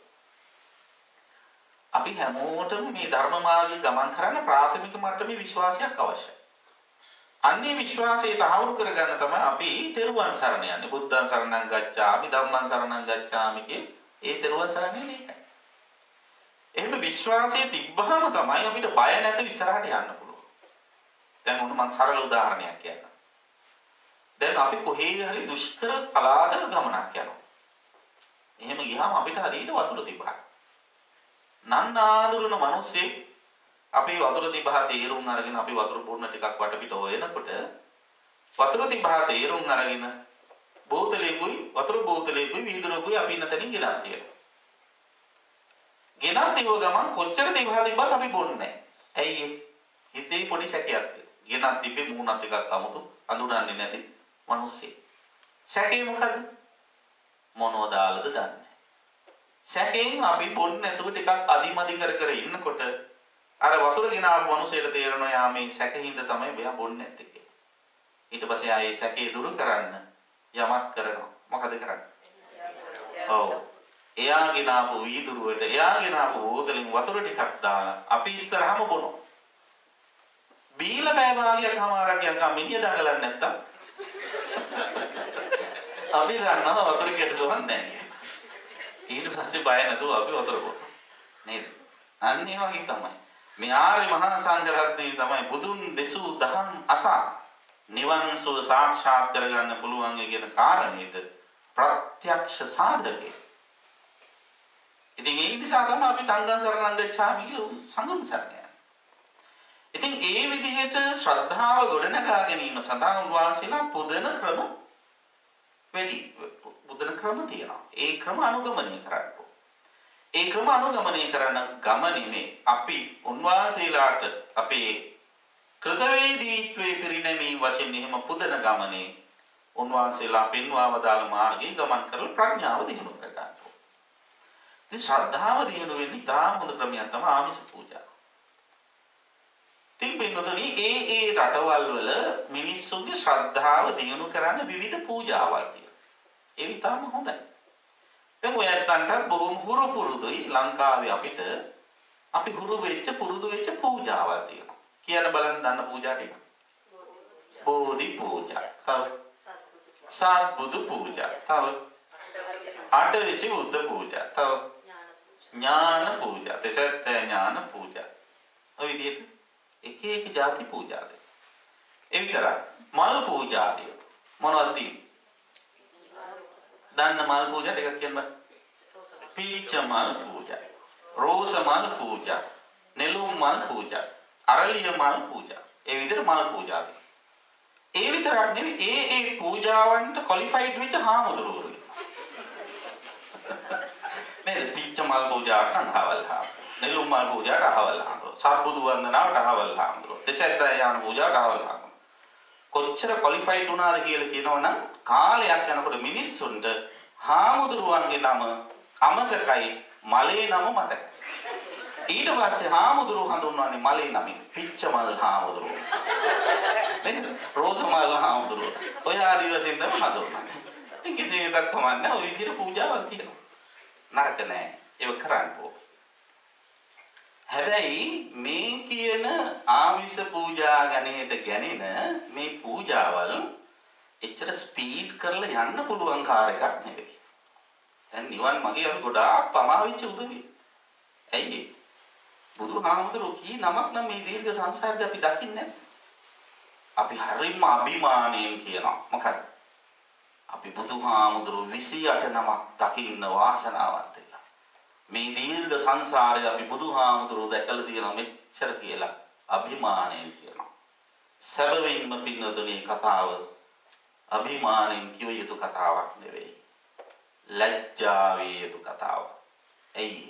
අපි හැමෝටම මේ ධර්ම මාර්ගයේ ගමන් කරන්න ප්‍රාථමික මට්ටමේ විශ්වාසයක් අවශ්‍යයි. අන්නේ විශ්වාසය තහවුරු කරගන්න තමයි අපි තෙරුවන් සරණ යන්නේ. බුද්ධං සරණං ගච්ඡාමි, ධම්මං සරණං ගච්ඡාමි කිය ඒ තෙරුවන් සරණ යන්නේ ඒකයි. එහෙම විශ්වාසය තිබ්බහම තමයි අපිට බය නැතුව ඉස්සරහට යන්න පුළුවන්. දැන් මොන මම සරල උදාහරණයක් කියන්නම්. දැන් අපි කොහේ හරි දුෂ්කර පළාතක ගමනක් යනවා. එහෙම ගියාම අපිට හරියට වතුර තිබහයි. නන්නාඳුරන මිනිස්සේ අපි වතුර තිබහ තීරුම් අරගෙන අපි වතුර පුරන ටිකක් වටපිට හොයනකොට වතුර තිබහ තීරුම් අරගෙන බෝතලෙකුයි වතුර බෝතලෙකුයි වීදුරුකුයි අපි ඉන්න තැනින් ගිලන් තියෙනවා. ගෙනත් ඉව ගමන් කොච්චර තිබහා තිබ්බත් අපි බොන්නේ නැහැ. ඇයි ඒ? හිතේ පොඩි සැකයක් තියෙනවා. ගෙනත් තිබ්බේ මූණත් එකක් අමුතු අඳුරන්නේ නැති මිනිස්සෙක්. සැකේ මොකද්ද? මොනවද දාලද දන්නේ නැහැ. සැකෙන් අපි බොන්නේ නැතුව ටිකක් අදිමදි කර කර ඉන්නකොට අර වතුර ගෙන ආපු මිනිසෙට තේරෙනවා යා මේ සැකහින්ද තමයි මෙයා බොන්නේ නැත්තේ කියලා. ඊට පස්සේ ආයේ සැකේ දුරු කරන්න යමක් කරනවා. මොකද කරන්නේ? ඔව්. එයා ගෙන ආපු වීදුරුවට එයා ගෙන ආපු බෝතලෙන් වතුර ටිකක් දාලා අපි ඉස්සරහම බොනවා. බීලා පැය භාගයක් හමාරක් යනකම් මිනිහ දඟලන්නේ නැත්තම් අපි දන්නවා වතුර කෙටලවන්නේ නැහැ කියලා. ඊට පස්සේ බය නැතුව අපි වතුර බොනවා. නේද? අන්න ඒ වගේ තමයි. මේ ආර්ය මහා සංඝරත්නයේ තමයි බුදුන් දෙසූ දහම් අසා නිවන් සුව සාක්ෂාත් කරගන්න පුළුවන් කියන කාරණේට ප්‍රත්‍යක්ෂ සාධකේ. ඉතින් ඒ නිසා තමයි අපි සංඝං සරණං ගච්ඡාමි කියලා සංඝං සරණ යන්නේ. ඉතින් ඒ විදිහට ශ්‍රද්ධාව ගොඩනගා ගැනීම සඳහා උන්වහන්සේලා පුදන ක්‍රම වැඩි පුදන ක්‍රම තියෙනවා. ඒ ක්‍රම අනුගමනය කරන්න. ඒ ක්‍රම අනුගමනය කරන ගමනේ අපි උන්වහන්සේලාට අපේ කෘතවේදීත්වයේ පිරිනැමීම වශයෙන් එහෙම පුදන ගමනේ උන්වහන්සේලා පෙන්වා වදාළ මාර්ගයේ ගමන් කරලා ප්‍රඥාව දිනු කර ගන්නවා. ඉතින් ශ්‍රද්ධාව දිනු වෙන්නේ ඉතාම හොඳ ක්‍රමයක් තමයි ආමිස පූජා. ඉතින් පින්වතුනි ඒ ඒ රටවල් වල මිනිස්සුන්ගේ ශ්‍රද්ධාව දිනු කරන්න විවිධ පූජාවල් තියෙනවා. ඒ විතරම හොඳයි. දැන් ඔය අතන්ට බොහොම හුරු පුරුදුයි ලංකාවේ අපිට අපි හුරු වෙච්ච පුරුදු වෙච්ච පූජාවල් තියෙනවා. කියන බලන්න දන්න පූජා ටික. බෝධි පූජා. තව සත් බුදු පූජා. තව අටවිසි බුද්ධ පූජා. තව ඥාන පූජා. තෙසත් ඥාන පූජා. ඔය විදිහට එක එක ಜಾති පූජා දෙනවා. ඒ විතරයි. මල් පූජා දෙනවා. මොනවද තියෙන්නේ? දන්න මල් පූජා ටිකක් කියන්න බෑ. පීච්ච මල් පූජා, රෝස මල් පූජා, නෙළුම් මල් පූජා, අරලිය මල් පූජා. ඒ විදිහට මල් පූජා තියෙනවා. ඒ විතරක් නෙවෙයි ඒ ඒ පූජාවන්ට ක්වොලිෆයිඩ් වෙච්ච හාමුදුරුවෝ ඉන්නවා. නේද? පීච්ච මල් පූජාවට අහවල් හාමුදුරුවෝ, නෙළුම් මල් පූජාවට අහවල් හාමුදුරුවෝ, සත්බුදු වන්දනාවට අහවල් හාමුදුරුවෝ, දෙසැත්ත යාන පූජාවට අහවල් හාමුදුරුවෝ. කොච්චර ක්වොලිෆයිඩ් වුණාද කියලා කියනවනම් කාලයක් යනකොට මිනිස්සුන්ට හාමුදුරුවන්ගේ නම අමතකයි මලේ නම මතකයි. ඊට පස්සේ හාමුදුරුවෝ හඳුන්වන්නේ මලේ නමින්. පිච්ච මල් හාමුදුරුවෝ. නේද? රෝස මල් හාමුදුරුවෝ. ඔය ආදි වශයෙන් තමයි හඳුන්වන්නේ. ඉතින් කිසිම එකක් කමන්නේ ඔය විදිහට පූජාවක් තියෙනවා. නරක නෑ. ඒක කරන්න ඕන. හැබැයි මේ කියන ආමිස පූජා ගණයට ගැනෙන මේ පූජාවල් එච්චර ස්පීඩ් කරලා යන්න පුළුවන් කාර් එකක් නෙවෙයි. දැන් නිවන් මගේ අපි ගොඩාක් පමාවිච්ච උදවිය. ඇයි ඒ? බුදුහාමුදුරුවෝ කී නමක් නම් මේ දීර්ඝ සංසාරේ අපි දකින්නේ නැහැ. අපි හරිම අභිමාණයෙන් කියනවා. මොකද? අපි බුදුහාමුදුරුවෝ විසි අට නමක් දකින්න වාසනාවන්ත වෙලා. මේ දීර්ඝ සංසාරේ අපි බුදුහාමුදුරුවෝ දැකලා තියෙනවා මෙච්චර කියලා අභිමාණයෙන් කියනවා. සැබවින්ම පින්නතුණී කතාව අභිමාණයෙන් කිව යුතු කතාවක් නෙවෙයි. ලැජ්ජාවේ යුතු කතාවක්. ඇයි?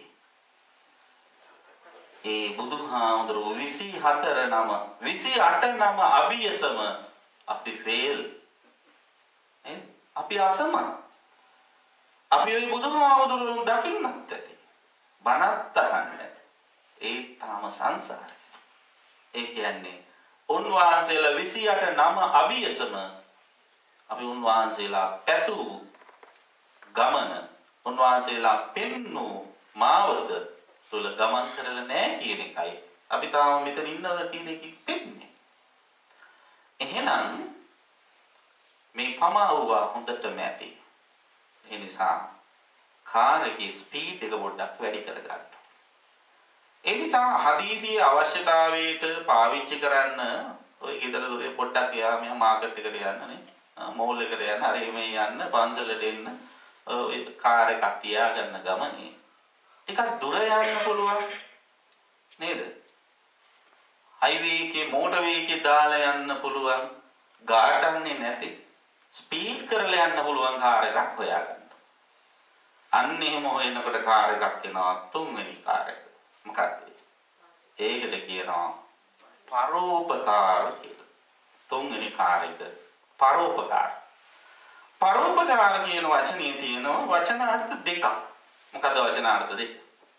ඒ බුදුහාමුදුරුවෝ විසි හතර නම විසි අට නම අභියසම අපි ෆේල්. එහෙනම් අපි අසමත්. අපි ওই බුදුහාමුදුරුවෝ දකින්නත් ඇති. බණත් අහන්නේ. ඒ තාම සංසාරේ. ඒ කියන්නේ උන්වහන්සේලා විසි අට නම අභියසම අපි උන්වහන්සේලා පැතු ගමන උන්වහන්සේලා පෙන්නු මාවත තුල ගමන් කරලා නැහැ කියන එකයි අපි තාම මෙතන ඉන්නද කියන එකකින් පෙන්නේ. එහෙනම් මේ පමාවුවා හොඳටම ඇති. ඒ නිසා කාර් එකේ ස්පීඩ් එක පොඩ්ඩක් වැඩි කරගන්න. ඒ නිසා හදිසියේ අවශ්‍යතාවයට පාවිච්චි කරන්න ඔය ගෙදර දොරේ පොඩ්ඩක් යා මෙහා මාකට් එකට යන්න නේ. මෝල් එකට යන්න හරි මේ යන්න පන්සලට එන්න ඔය කාර් එකක් තියාගන්න ගමනේ ටිකක් දුර යන්න පුළුවන් නේද? හයිවේ එකේ මෝටර් වේ එකේ දාලා යන්න පුළුවන් ගාටන්නේ නැති ස්පීඩ් කරලා යන්න පුළුවන් කාර් එකක් හොයාගන්න. අන්න එහෙම හොයනකොට කාර් එකක් එනවා තුන්වෙනි කාර් එක. මොකක්ද? ඒකට කියනවා පරෝපකාර කියලා. තුන්වෙනි කාර් එක පරෝපකාර. පරෝපකාර කියන වචනේ තියෙනවා වචනාර්ථ දෙකක්. මොකද වචනාර්ථ දෙක?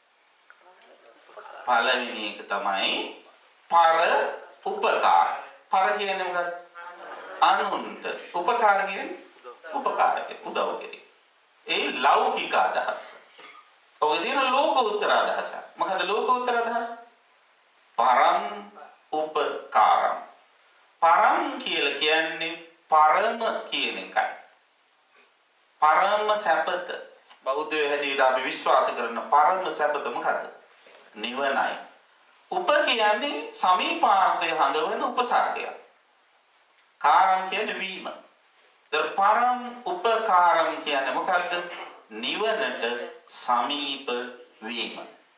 පළවෙනි එක තමයි පර උපකාර. පර කියන්නේ මොකක්ද? අනුන්ට. උපකාර කියන්නේ උපකාරක උදව් කෙරේ. ඒ ලෞකික අදහස. ඔය තියෙන ලෝකෝත්තර අදහස. මොකද ලෝකෝත්තර අදහස? පරම් උපකාරම්. පරම් කියලා කියන්නේ පරම කියන එකයි. පරම සැපත බෞද්ධයෝ හැටියට අපි විශ්වාස කරන පරම සැපත මොකද්ද? නිවනයි. උප කියන්නේ සමීපාර්ථය හඟවන උපසර්ගය. කාරම් කියන්නේ වීම. ද පරම් උපකාරම් කියන්නේ මොකද්ද? නිවනට සමීප වීම.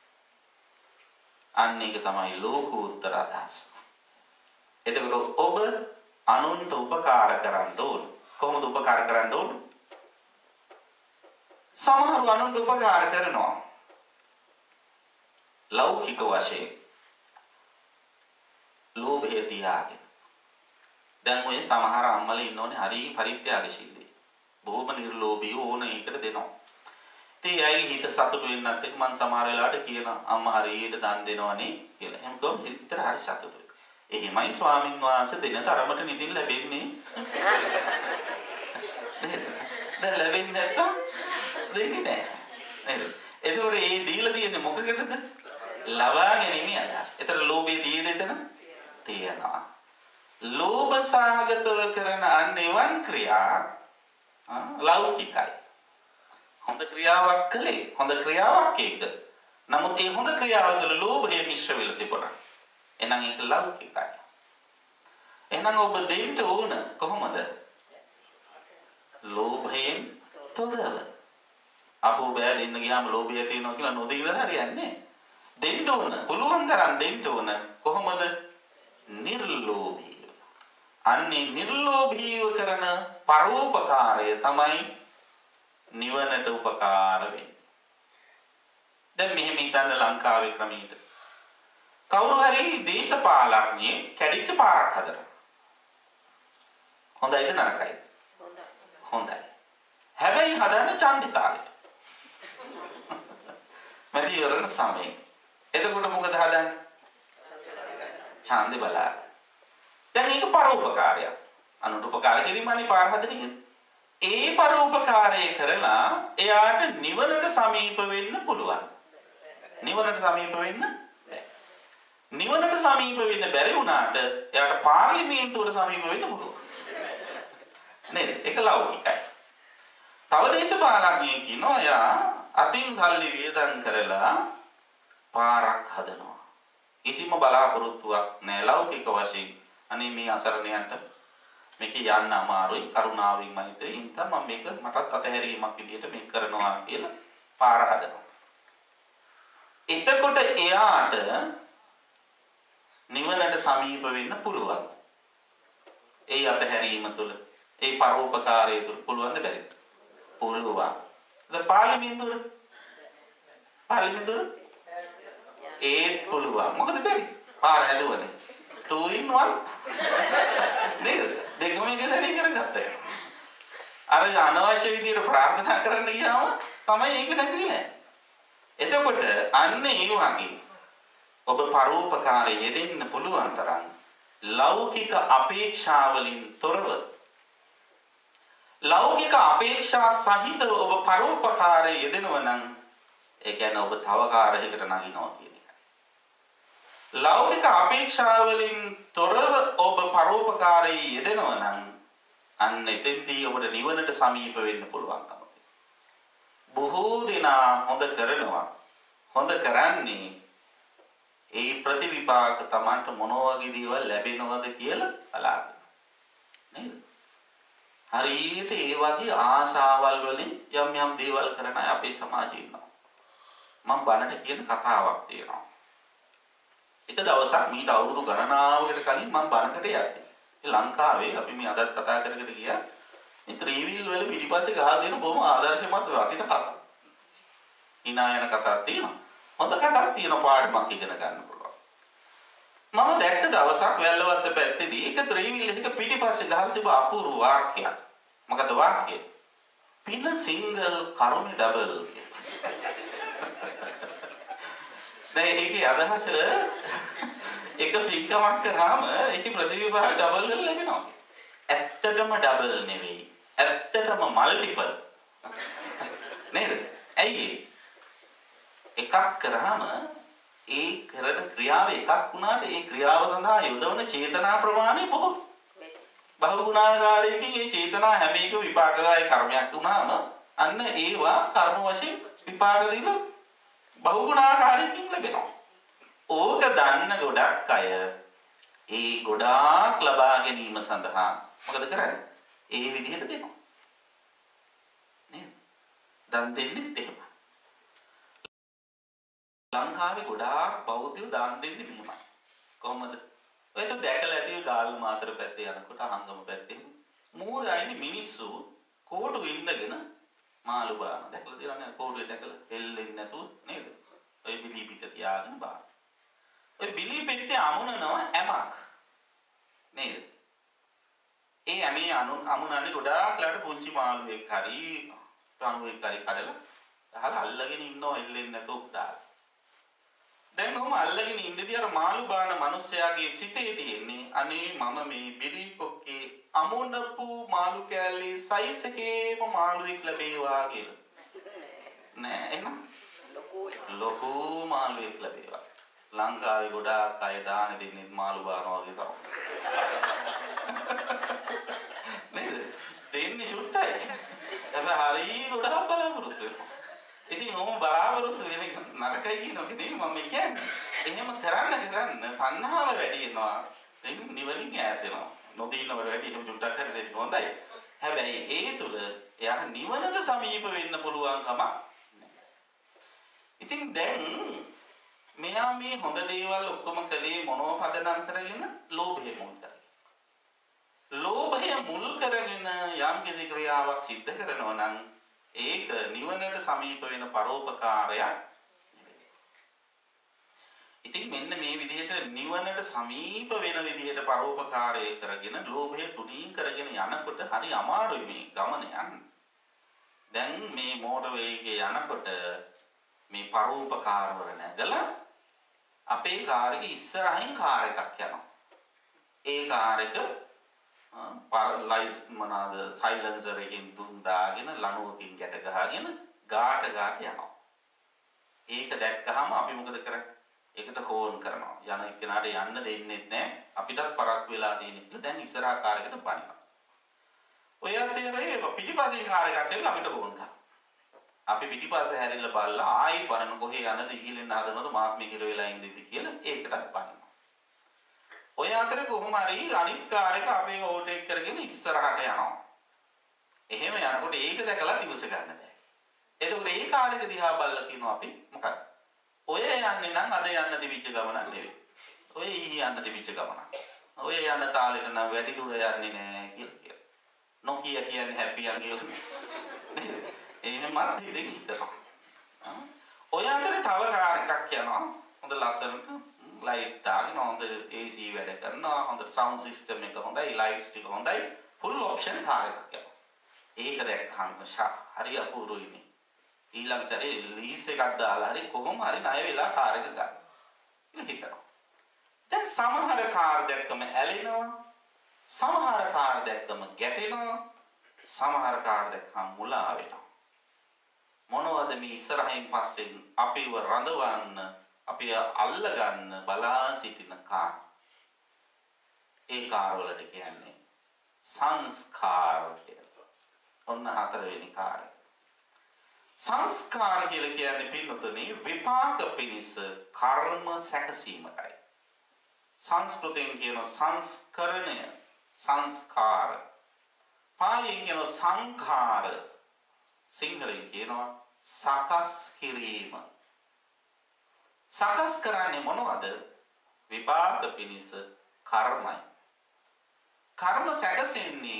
අන්න ඒක තමයි ලෝකෝත්තර අදහස. එතකොට ඔබ අනුන්ට උපකාර කරන්න ඕන. කොහොමද උපකාර කරන්න ඕන? සමහරව අනුන්ට උපකාර කරනවා ලෞකික වශයෙන් ලෝභය තියාගෙන. දැන් ඔය සමහර අම්මලා ඉන්නෝනේ හරි පරිත්‍යාගශීලී. බොහොම නිර්ලෝභී ඕන එකට දෙනවා. ඉතින් ඇයි හිත සතුටු වෙන්නත් එක්ක මම සමහර වෙලාවට කියන අම්මා හරියට දන් දෙනවනේ කියලා. එහෙනම් කොහොමද හිතට හරි සතුටුයි. එහෙමයි ස්වාමින් වහන්සේ දෙන තරමට නිදින් ලැබෙන්නේ. දැන් ලැබෙන්නේ නැත්තම් දෙන්නේ නැහැ. නේද? ඒතකොට මේ දීලා තියෙන්නේ මොකකටද? ලබා ගැනීම අදහස්. ඒතර ලෝභය තියෙද එතන? තියෙනවා. ලෝභ සාගතව කරන අන්‍යවන් ක්‍රියා ලෞකිකයි. හොඳ ක්‍රියාවක් කළේ හොඳ ක්‍රියාවක් ඒක. නමුත් ඒ හොඳ ක්‍රියාව තුළ ලෝභය මිශ්‍ර වෙලා තිබුණා. එහෙනම් ඒක ලෞකිකයි. එහෙනම් ඔබ දෙන්න ඕන කොහොමද? ලෝභයෙන් තොරව. අපෝ බෑ දෙන්න ගියාම ලෝභය තියෙනවා කියලා නොදී ඉඳලා හරියන්නේ. දෙන්න ඕන. පුළුවන් තරම් දෙන්න ඕන. කොහොමද? නිර්ලෝභීව. අන්නේ නිර්ලෝභීව කරන පරෝපකාරය තමයි නිවනට උපකාර වෙන්නේ. දැන් මෙහෙම හිතන්න ලංකාවේ ක්‍රමයට. කවුරු හරි දේශපාලඥයෙක් කැඩිච්ච පාරක් හදනවා. හොඳයිද නරකයිද? හොඳයි. හොඳයි. හැබැයි හදන්නේ චන්දිකාලෙට. මැදිවරණ සමයේ. එතකොට මොකද හදන්නේ? ඡන්දේ බලා. දැන් ඒක පරෝපකාරයක්. අනුන්ට උපකාර කිරීමනේ පාර හදන එක. ඒ පරෝපකාරය කරලා එයාට නිවනට සමීප වෙන්න පුළුවන්. නිවනට සමීප වෙන්න බැහැ. නිවනට සමීප වෙන්න බැරි වුණාට එයාට පාර්ලිමේන්තුවට සමීප වෙන්න පුළුවන්. නේද? ඒක ලෞකිකයි. තව දේශපාලඥයෙක් ඉන්නවා එයා අතින් සල්ලි වියදම් කරලා පාරක් හදනවා. කිසිම බලාපොරොත්තුවක් නැහැ ලෞකික වශයෙන්. අනේ මේ අසරණයන්ට මේක යන්න අමාරුයි කරුණාවෙන් මෛත්‍රී හින්දා මම මේක මටත් අතහැරීමක් විදියට මේක කරනවා කියලා පාර හදනවා. එතකොට එයාට නිවනට සමීප වෙන්න පුළුවන්. ඒ අතහැරීම තුළ ඒ පරෝපකාරය තුළ පුළුවන්ද බැරිද? පුළුවන්. ද පාර්ලිමේන්තුවේ පාර්ලිමේන්තුවේ ඒත් පුළුවන්. මොකද බැරි? පාර හැදුවනේ. two in one නේද? දෙකම එක සැරේ කරගත්තා. අර අනවශ්‍ය විදියට ප්‍රාර්ථනා කරන්න ගියාම තමයි ඒක නැතිනේ. එතකොට අන්න ඒ වගේ ඔබ පරෝපකාරයේ යෙදෙන්න පුළුවන් තරම් ලෞකික අපේක්ෂාවලින් තොරව ලෞකික අපේක්ෂා සහිතව ඔබ පරෝපකාරයේ යෙදෙනවා නම් ඒ කියන්නේ ඔබ තව කාර්යයකට නගිනවා කියන එකයි. ලෞකික අපේක්ෂාවලින් තොරව ඔබ පරෝපකාරයේ යෙදෙනවා නම් අන්න එතෙන්දී ඔබට නිවනට සමීප වෙන්න පුළුවන්කම. බොහෝ දෙනා හොඳ කරනවා. හොඳ කරන්නේ ඒ ප්‍රතිවිපාක Tamanට මොන වගේ දේවල් ලැබෙනවද කියලා බලාගෙන. නේද? හරියට ඒ වගේ ආසාවල් වලින් යම් යම් දේවල් කරන අය අපේ සමාජයේ ඉන්නවා. මම බණට කියන කතාවක් තියෙනවා. එක දවසක් මීට අවුරුදු ගණනාවකට කලින් මම බණකට යද්දී ඒ ලංකාවේ අපි මේ අදත් කතා කර කර ගියා. මේ ත්‍රිවිල් වල පිටිපස්සේ ගහලා දෙන බොහොම ආදර්ශමත් වටින කතා. hina යන කතාවක් තියෙනවා. හොඳ කතාවක් තියෙන පාඩමක් ඉගෙන ගන්න පුළුවන්. මම දැක්ක දවසක් වැල්ලවත්ත පැත්තේදී එක ත්‍රිවිල් එකක පිටිපස්සේ ගහලා තිබ්බ අපූර්ව වාක්‍යයක්. මොකද වාක්‍යය? පින සිංගල් කරුණ ඩබල් කියලා. දැන් ඒකේ අදහස එක පින්කමක් කරාම ඒකේ ප්‍රතිවිභාග ඩබල් වෙලා ලැබෙනවා. ඇත්තටම ඩබල් නෙවෙයි. ඇත්තටම මල්ටිපල්. නේද? ඇයි එකක් කරාම ඒ කරන ක්‍රියාව එකක් වුණාට ඒ ක්‍රියාව සඳහා යොදවන චේතනා ප්‍රමාණය බොහෝ බහුගුණාකාරයකින් ඒ චේතනා හැම එකම විපාකදායක කර්මයක් වුණාම අන්න ඒවා කර්ම වශයෙන් විපාක දීලා බහුගුණාකාරයකින් ලැබෙනවා. ඕක දන්න ගොඩක් අය ඒ ගොඩාක් ලබා ගැනීම සඳහා මොකද කරන්නේ? ඒ විදිහට දෙනවා. නේද? දන් දෙන්නෙත් එහෙම. ලංකාවේ ගොඩාක් බෞද්ධයෝ දාන දෙන්නේ මෙහෙමයි. කොහොමද? ඔයත් දැකලා ඇති ගාල්ල මාතර පැත්තේ යනකොට අහංගම පැත්තේ මූද අයිනේ මිනිස්සු කෝටු ඉන්නගෙන මාළු බාන. දැකලා තියෙනවනේ කෝටුවේ දැකලා එල්ලෙන්නේ නැතුව නේද? ඔය බිලි පිට තියාගෙන බාන. ඔය බිලි පිටේ අමුණනවා ඇමක්. නේද? ඒ ඇමේ අනු අමුණන්නේ ගොඩාක් ලාට පුංචි මාළුවෙක් හරි රණුවෙක් හරි කඩලා අහලා අල්ලගෙන ඉන්නවා එල්ලෙන්නේ නැතුව දාලා. දැන් කොහොම අල්ලගෙන ඉඳදී අර මාළු බාන මිනිස්සයාගේ සිතේ තියෙන්නේ අනේ මම මේ බිලි කොක්කේ අමුණපු මාළු කෑල්ලේ සයිස් එකේම මාළුවෙක් ලැබේවා කියලා. නෑ එහෙනම් ලොකු මාළුවෙක් ලැබේවා. ලංකාවේ ගොඩාක් අය දාන දෙන්නේ මාළු බානවා වගේ තමයි. නේද? දෙන්නේ චුට්ටයි. හැබැයි හරි ගොඩාක් බලාපොරොත්තු වෙනවා. ඉතින් ඕම බලාපොරොත්තු වෙන එක නරකයි කියනවා නෙමෙයි මම කියන්නේ. එහෙම කරන්න කරන්න තණ්හාව වැඩි වෙනවා. එයින් නිවලින් ඈත් වෙනවා. නොදීනවට වැඩි එහෙම චුට්ටක් හරි දෙන්න හොඳයි. හැබැයි ඒ තුල එයාට නිවනට සමීප වෙන්න පුළුවන් කමක් නැහැ. ඉතින් දැන් මෙයා මේ හොඳ දේවල් ඔක්කොම කලේ මොනව පදනම් කරගෙන ලෝභය මුල් කරගෙන. ලෝභය මුල් කරගෙන යම් කිසි ක්‍රියාවක් සිද්ධ කරනවා නම් ඒක නිවනට සමීප වෙන පරෝපකාරයක්. ඉතින් මෙන්න මේ විදිහට නිවනට සමීප වෙන විදිහට පරෝපකාරය කරගෙන ලෝභය තුනීන් කරගෙන යනකොට හරි අමාරුයි මේ ගමන යන්න. දැන් මේ මෝටර් වේ එකේ යනකොට මේ පරෝපකාරවල නැගලා අපේ කාර් එකේ ඉස්සරහින් කාර් එකක් යනවා. ඒ කාර් එක පාරලයිස් මොනවාද සයිලන්සර් එකෙන් දුම් දාගෙන ලණුවකින් ගැට ගහගෙන ගාට ගාට යනවා. ඒක දැක්කහම අපි මොකද කරන්නේ? ඒකට හෝන් කරනවා. යන එක්කෙනාට යන්න දෙන්නේ නැහැ. අපිටත් පරක් වෙලා තියෙන ඉතින් දැන් ඉස්සරහා කාර් එකට පනිනවා. ඔය අතේ පිටිපස්සේ කාර් එකක් එල්ල අපිට හෝන් කරනවා. අපි පිටිපස්සේ හැරිලා බලලා ආයි බලන කොහේ යනද ඉගිලෙන්න හදනවද මාත් මේ කිර වෙලා ඉඳිද්දි කියලා ඒකටත් බලනවා. ඔය අතරේ කොහොම හරි අනිත් කාර් එක අපේ ඕවර්ටේක් කරගෙන ඉස්සරහට යනවා. එහෙම යනකොට ඒක දැකලා ඉවස ගන්න බෑ. එතකොට ඒ කාර් එක දිහා බලලා කියනවා අපි මොකක්ද? ඔය යන්නේ නම් අද යන්න තිබිච්ච ගමනක් නෙවෙයි. ඔය ඊ යන්න තිබිච්ච ගමනක්. ඔය යන තාලෙට නම් වැඩි දුර යන්නේ නෑ කියලා කියනවා. නොකිය කියන්නේ හැපියන් කියලා. එහෙමත් ඉතින් හිතනවා. ඔය අතරේ තව කාර් එකක් යනවා. හොඳ ලස්සනට ලයිට් දාගෙන හොඳ A C වැඩ කරනවා. හොඳ සවුන්ඩ් සිස්ටම් එක හොඳයි, ලයිට්ස් ටික හොඳයි. ෆුල් ඔප්ෂන් කාර් එකක් යනවා. ඒක දැක්කම ෂා හරි අපූර්වයිනේ. ඊළඟ සැරේ ලීස් එකක් දාලා හරි කොහොම හරි ණය වෙලා කාර් එක ගන්න. කියලා හිතනවා. දැන් සමහර කාර් දැක්කම ඇලෙනවා. සමහර කාර් දැක්කම ගැටෙනවා. සමහර කාර් දැක්කම මුලා වෙනවා. මොනවද මේ ඉස්සරහින් පස්සෙන් අපිව රඳවන්න අපි අල්ල ගන්න බලා සිටින කාර්. ඒ කාර් වලට කියන්නේ සංස්කාර කියලා. ඔන්න හතරවෙනි කාර්යය. සංස්කාර කියලා කියන්නේ පින්නතුනේ විපාක පිණිස කර්ම සැකසීමයි. සංස්කෘතයෙන් කියන සංස්කරණය සංස්කාර. පාලියෙන් කියන සංඛාර. සිංහලෙන් කියනවා සකස් කිරීම. සකස් කරන්නේ මොනවද? විපාක පිණිස කර්මයි. කර්ම සැකසෙන්නේ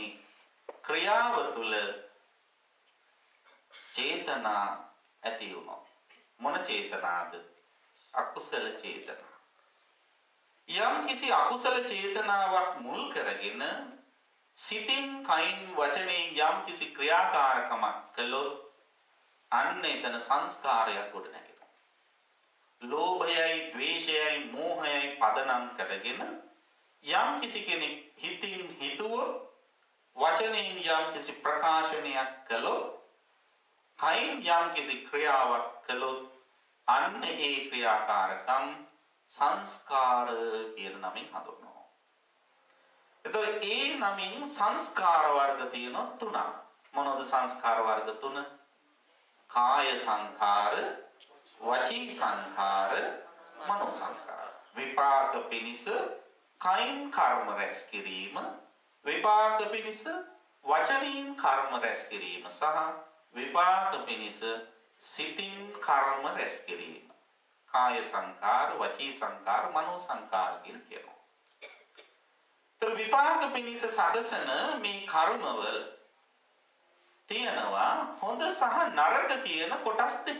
ක්‍රියාව තුළ චේතනා ඇති වුණා. මොන චේතනාද? අකුසල චේතනා. යම් කිසි අකුසල චේතනාවක් මුල් කරගෙන සිතින් කයින් වචනයෙන් යම් කිසි ක්‍රියාකාරකමක් කළොත් අන්න එතන සංස්කාරයක් ගොඩ නැගෙනවා. ලෝභයයි, ද්වේෂයයි, මෝහයයි පදනම් කරගෙන යම් කිසි කෙනෙක් හිතින් හිතුවොත්, වචනයෙන් යම් කිසි ප්‍රකාශනයක් කළොත්, කයින් යම් කිසි ක්‍රියාවක් කළොත් අන්න ඒ ක්‍රියාකාරකම් සංස්කාර කියන නමින් හඳුන්වනවා. එතකොට ඒ නමින් සංස්කාර වර්ග තියෙනවා තුනක්. මොනවද සංස්කාර වර්ග තුන? කාය සංඛාර, වචී සංඛාර, මනෝ සංඛාර. විපාක පිනිස කයින් කර්ම රැස් කිරීම, විපාක පිනිස වචනයෙන් කර්ම රැස් කිරීම සහ විපාක පිනිස සිතින් කර්ම රැස් කිරීම. කාය සංඛාර, වචී සංඛාර, මනෝ සංඛාර කියලා කියනවා. ତර විපාක පිනිස සකසන මේ කර්මවල තියෙනවා හොඳ සහ නරක කියන කොටස් දෙකක්.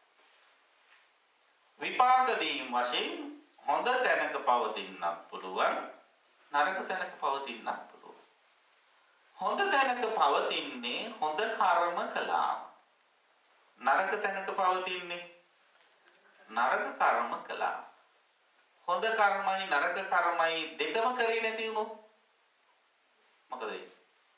විපාක දීම් වශයෙන් හොඳ තැනක පවතින්නත් පුළුවන්, නරක තැනක පවතින්නත් පුළුවන්. හොඳ තැනක පවතින්නේ හොඳ කර්ම කළාම. නරක තැනක පවතින්නේ නරක කර්ම කළාම. හොඳ කර්මයි නරක කර්මයි දෙකම කරේ නැති වුණොත් මොකද වෙන්නේ?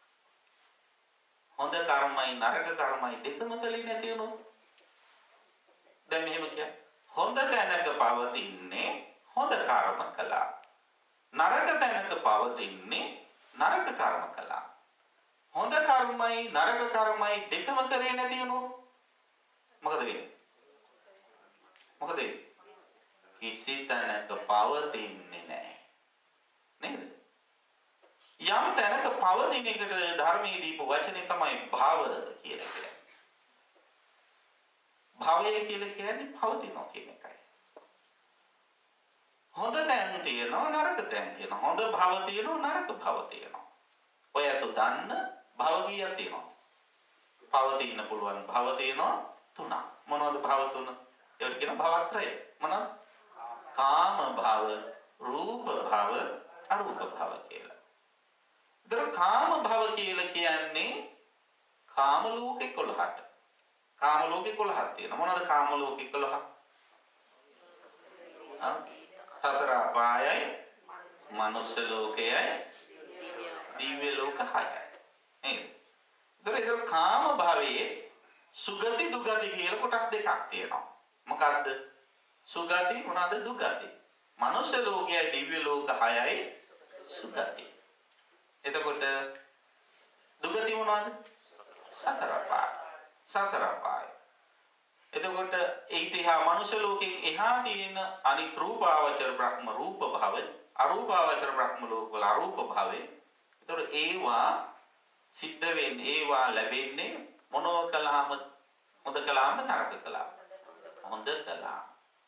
හොඳ කර්මයි නරක කර්මයි දෙකම කළේ නැති වුණොත් දැන් මෙහෙම කියන්නේ හොඳ තැනක පවතින්නේ හොඳ කර්ම කළා. නරක තැනක පවතින්නේ නරක කර්ම කළා. හොඳ කර්මයි නරක කර්මයි දෙකම කරේ නැති වුණොත් මොකද වෙන්නේ? මොකද වෙන්නේ? කිසි තැනක පවතින්නේ නැහැ. නේද? යම් තැනක පවතින එකට ධර්මයේ දීපු වචනේ තමයි භව කියලා කියන්නේ. භවය කියලා කියන්නේ පවතිනවා කියන එකයි. හොඳ තැන් තියෙනවා නරක තැන් තියෙනවා. හොඳ භව තියෙනවා නරක භව තියෙනවා. ඔයත් දන්න භව කීයක් තියෙනවා? පවතින්න පුළුවන් භව තියෙනවා තුනක්. මොනවද භව තුන? ඒකට කියන භවත්‍රය. මොනවද? කාම භව, රූප භව, අරූප භව කියලා. දර කාම භව කියලා කියන්නේ කාම ලෝක එකොළහට. කාම ලෝක එකොළහක් තියෙනවා. මොනවද කාම ලෝක එකොළහ? ආ සතර අපායයි, මනුෂ්‍ය ලෝකයයි, දිව්‍ය ලෝක හයයි. නේද? දර ඒක කාම භවයේ සුගති දුගති කියලා කොටස් දෙකක් තියෙනවා. මොකද්ද? සුගති මොනවාද? දුගති. මනුෂ්‍ය ලෝකයයි දිව්‍ය ලෝක හයයි සුගති. එතකොට දුගති මොනවාද? සතර අපාය. සතර අපාය. එතකොට ඊට එහා මනුෂ්‍ය ලෝකෙන් එහා තියෙන අනිත් රූපාවචර බ්‍රහ්ම රූප භවය, අරූපාවචර බ්‍රහ්ම ලෝක වල අරූප භවය. එතකොට ඒවා සිද්ධ වෙන්නේ, ඒවා ලැබෙන්නේ මොනෝ කළාම? හොඳ කළාම නරක කළාම? හොඳ කළාම.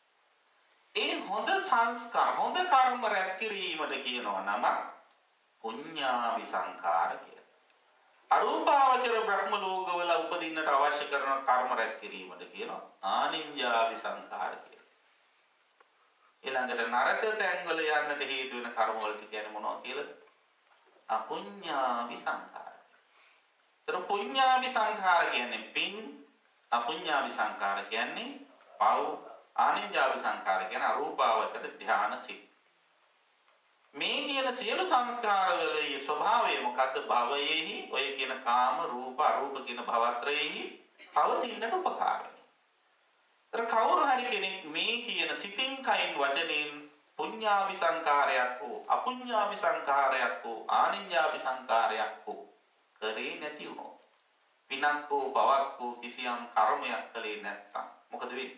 ඒ හොඳ සංස්කාර, හොඳ කර්ම රැස් කිරීමට කියනවා නම පුඤ්ඤාවි සංඛාර කියලා. අරූපාවචර බ්‍රහ්ම ලෝකවල උපදින්නට අවශ්‍ය කරන කර්ම රැස් කිරීමට කියනවා ආනිඤ්ඤාවි සංඛාර කියලා. ඊළඟට නරක තැන්වල යන්නට හේතු වෙන කර්ම වලට කියන්නේ මොනවද කියලාද? අපුඤ්ඤාවි සංඛාර. ඒතර පුඤ්ඤාවි සංඛාර කියන්නේ පින්, අපුඤ්ඤාවි සංඛාර කියන්නේ පව්, ආනිඤ්ඤාවි සංඛාර කියන්නේ අරූපාවචර ධාන සිත්. මේ කියන සියලු සංස්කාරවලේ ස්වභාවය මොකද්ද? භවයේහි ඔය කියන කාම රූප අරූප කියන භවත්‍රයේහි පවතින්නට උපකාර වෙනවා. ඒතර කවුරු හරි කෙනෙක් මේ කියන සිතින් කයින් වචනෙන් පුඤ්ඤාවි සංඛාරයක් හෝ අපුඤ්ඤාවි සංඛාරයක් හෝ ආනිඤ්ඤාවි සංඛාරයක් හෝ කරේ නැති වුණොත්, පිනක් හෝ බවක් හෝ කිසියම් කර්මයක් කළේ නැත්නම් මොකද වෙන්නේ?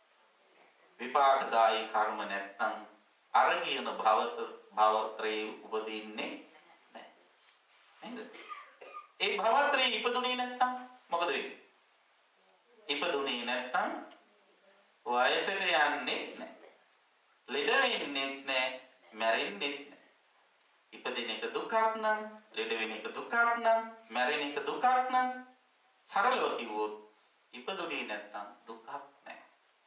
විපාකදායි කර්ම නැත්නම් අර කියන භවත භවත්‍රේ උපදින්නේ නැහැ. නේද? ඒ භවත්‍රේ ඉපදුනේ නැත්නම් මොකද වෙන්නේ? ඉපදුනේ නැත්නම් වයසට යන්නේ නැහැ. ලෙඩ වෙන්නේ නැහැ, මැරෙන්නේ නැහැ. ඉපදින එක දුකක් නම්, ලෙඩ වෙන එක දුකක් නම්, මැරෙන එක දුකක් නම් සරලව කිව්වොත් ඉපදුනේ නැත්නම් දුකක් නැහැ.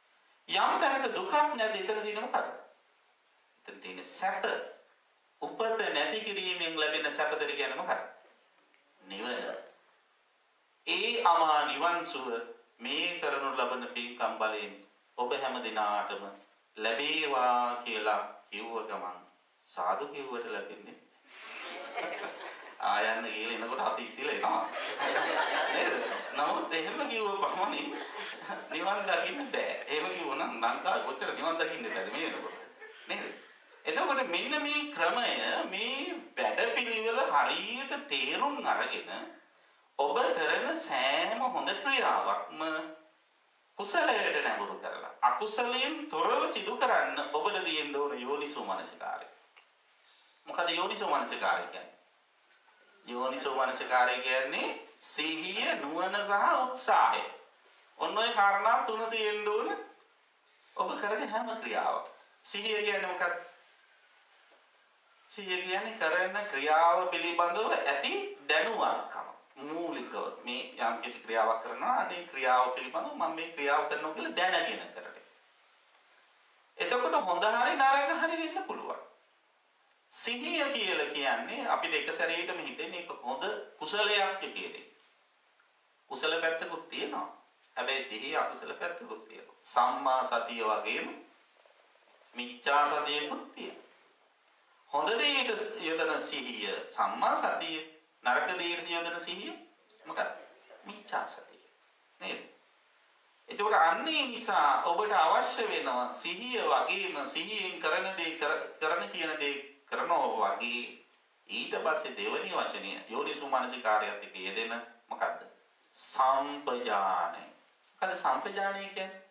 යම් තැනක දුකක් නැද්ද? එතන තියෙන මොකක්ද? එතන තියෙන සැප. උපත නැති කිරීමෙන් ලැබෙන සැපතර කියන්නේ මොකක්ද? නිවන. ඒ අමා නිවන් සුව මේ කරනු ලබන පින්කම් බලයෙන් ඔබ හැම දිනාටම ලැබේවා කියලා කිව්ව ගමන් සාදු කිව්වට ලැබෙන්නේ ආයන්න කියලා එනකොට අත ඉස්සිලා එනවා නේද? නමුත් එහෙම කිව්ව පමණින් නිවන් දකින්න බෑ. එහෙම කිව්වනම් ලංකාවේ කොච්චර නිවන් දකින්න බැද මේ වෙනකොට නේද? එතකොට මෙන්න මේ ක්‍රමය මේ වැඩපිළිවෙල හරියට තේරුම් අරගෙන ඔබ කරන සෑම හොඳ ක්‍රියාවක්ම කුසලයට නැඹුරු කරලා අකුසලයෙන් තොරව සිදු කරන්න ඔබට තියෙන්න ඕන යෝනිසෝ මනසිකාරය. මොකද යෝනිසෝ මනසිකාරය කියන්නේ? යෝනිසෝ මනසිකාරය කියන්නේ සිහිය, නුවණ සහ උත්සාහය. ඔන්න ඔය කාරණා තුන තියෙන්න ඕන ඔබ කරන හැම ක්‍රියාවක්. සිහිය කියන්නේ මොකක්ද? සිහිය කියන්නේ කරන ක්‍රියාව පිළිබඳව ඇති දැනුවත්කම. මූලිකව මේ යම් කිසි ක්‍රියාවක් කරනවා අනේ ක්‍රියාව පිළිබඳව මම මේ ක්‍රියාව කරනවා කියලා දැනගෙන කරන්නේ. එතකොට හොඳ හරි නරක හරි වෙන්න පුළුවන්. සිහිය කියලා කියන්නේ අපිට එක සැරේටම හිතෙන්නේ මේක හොඳ කුසලයක් කියලා. කුසල පැත්තකුත් තියෙනවා. හැබැයි සිහිය අකුසල පැත්තකුත් තියෙනවා. සම්මා සතිය වගේම මිච්ඡා සතියකුත් තියෙනවා. හොඳ දෙයට යොදන සිහිය සම්මා සතිය, නරක දෙයට යොදන සිහිය මොකක්ද? මිච්ඡා සතිය. නේද? ඒකට අන්නේ නිසා ඔබට අවශ්‍ය වෙනවා සිහිය වගේම සිහියෙන් කරන දේ කරන කියන දේ කරනවා වගේ ඊට පස්සේ දෙවෙනි වචනය යෝනිසෝ මනසිකාරයත් එක්ක යෙදෙන මොකද්ද? සම්පජානය. මොකද සම්පජානය කියන්නේ?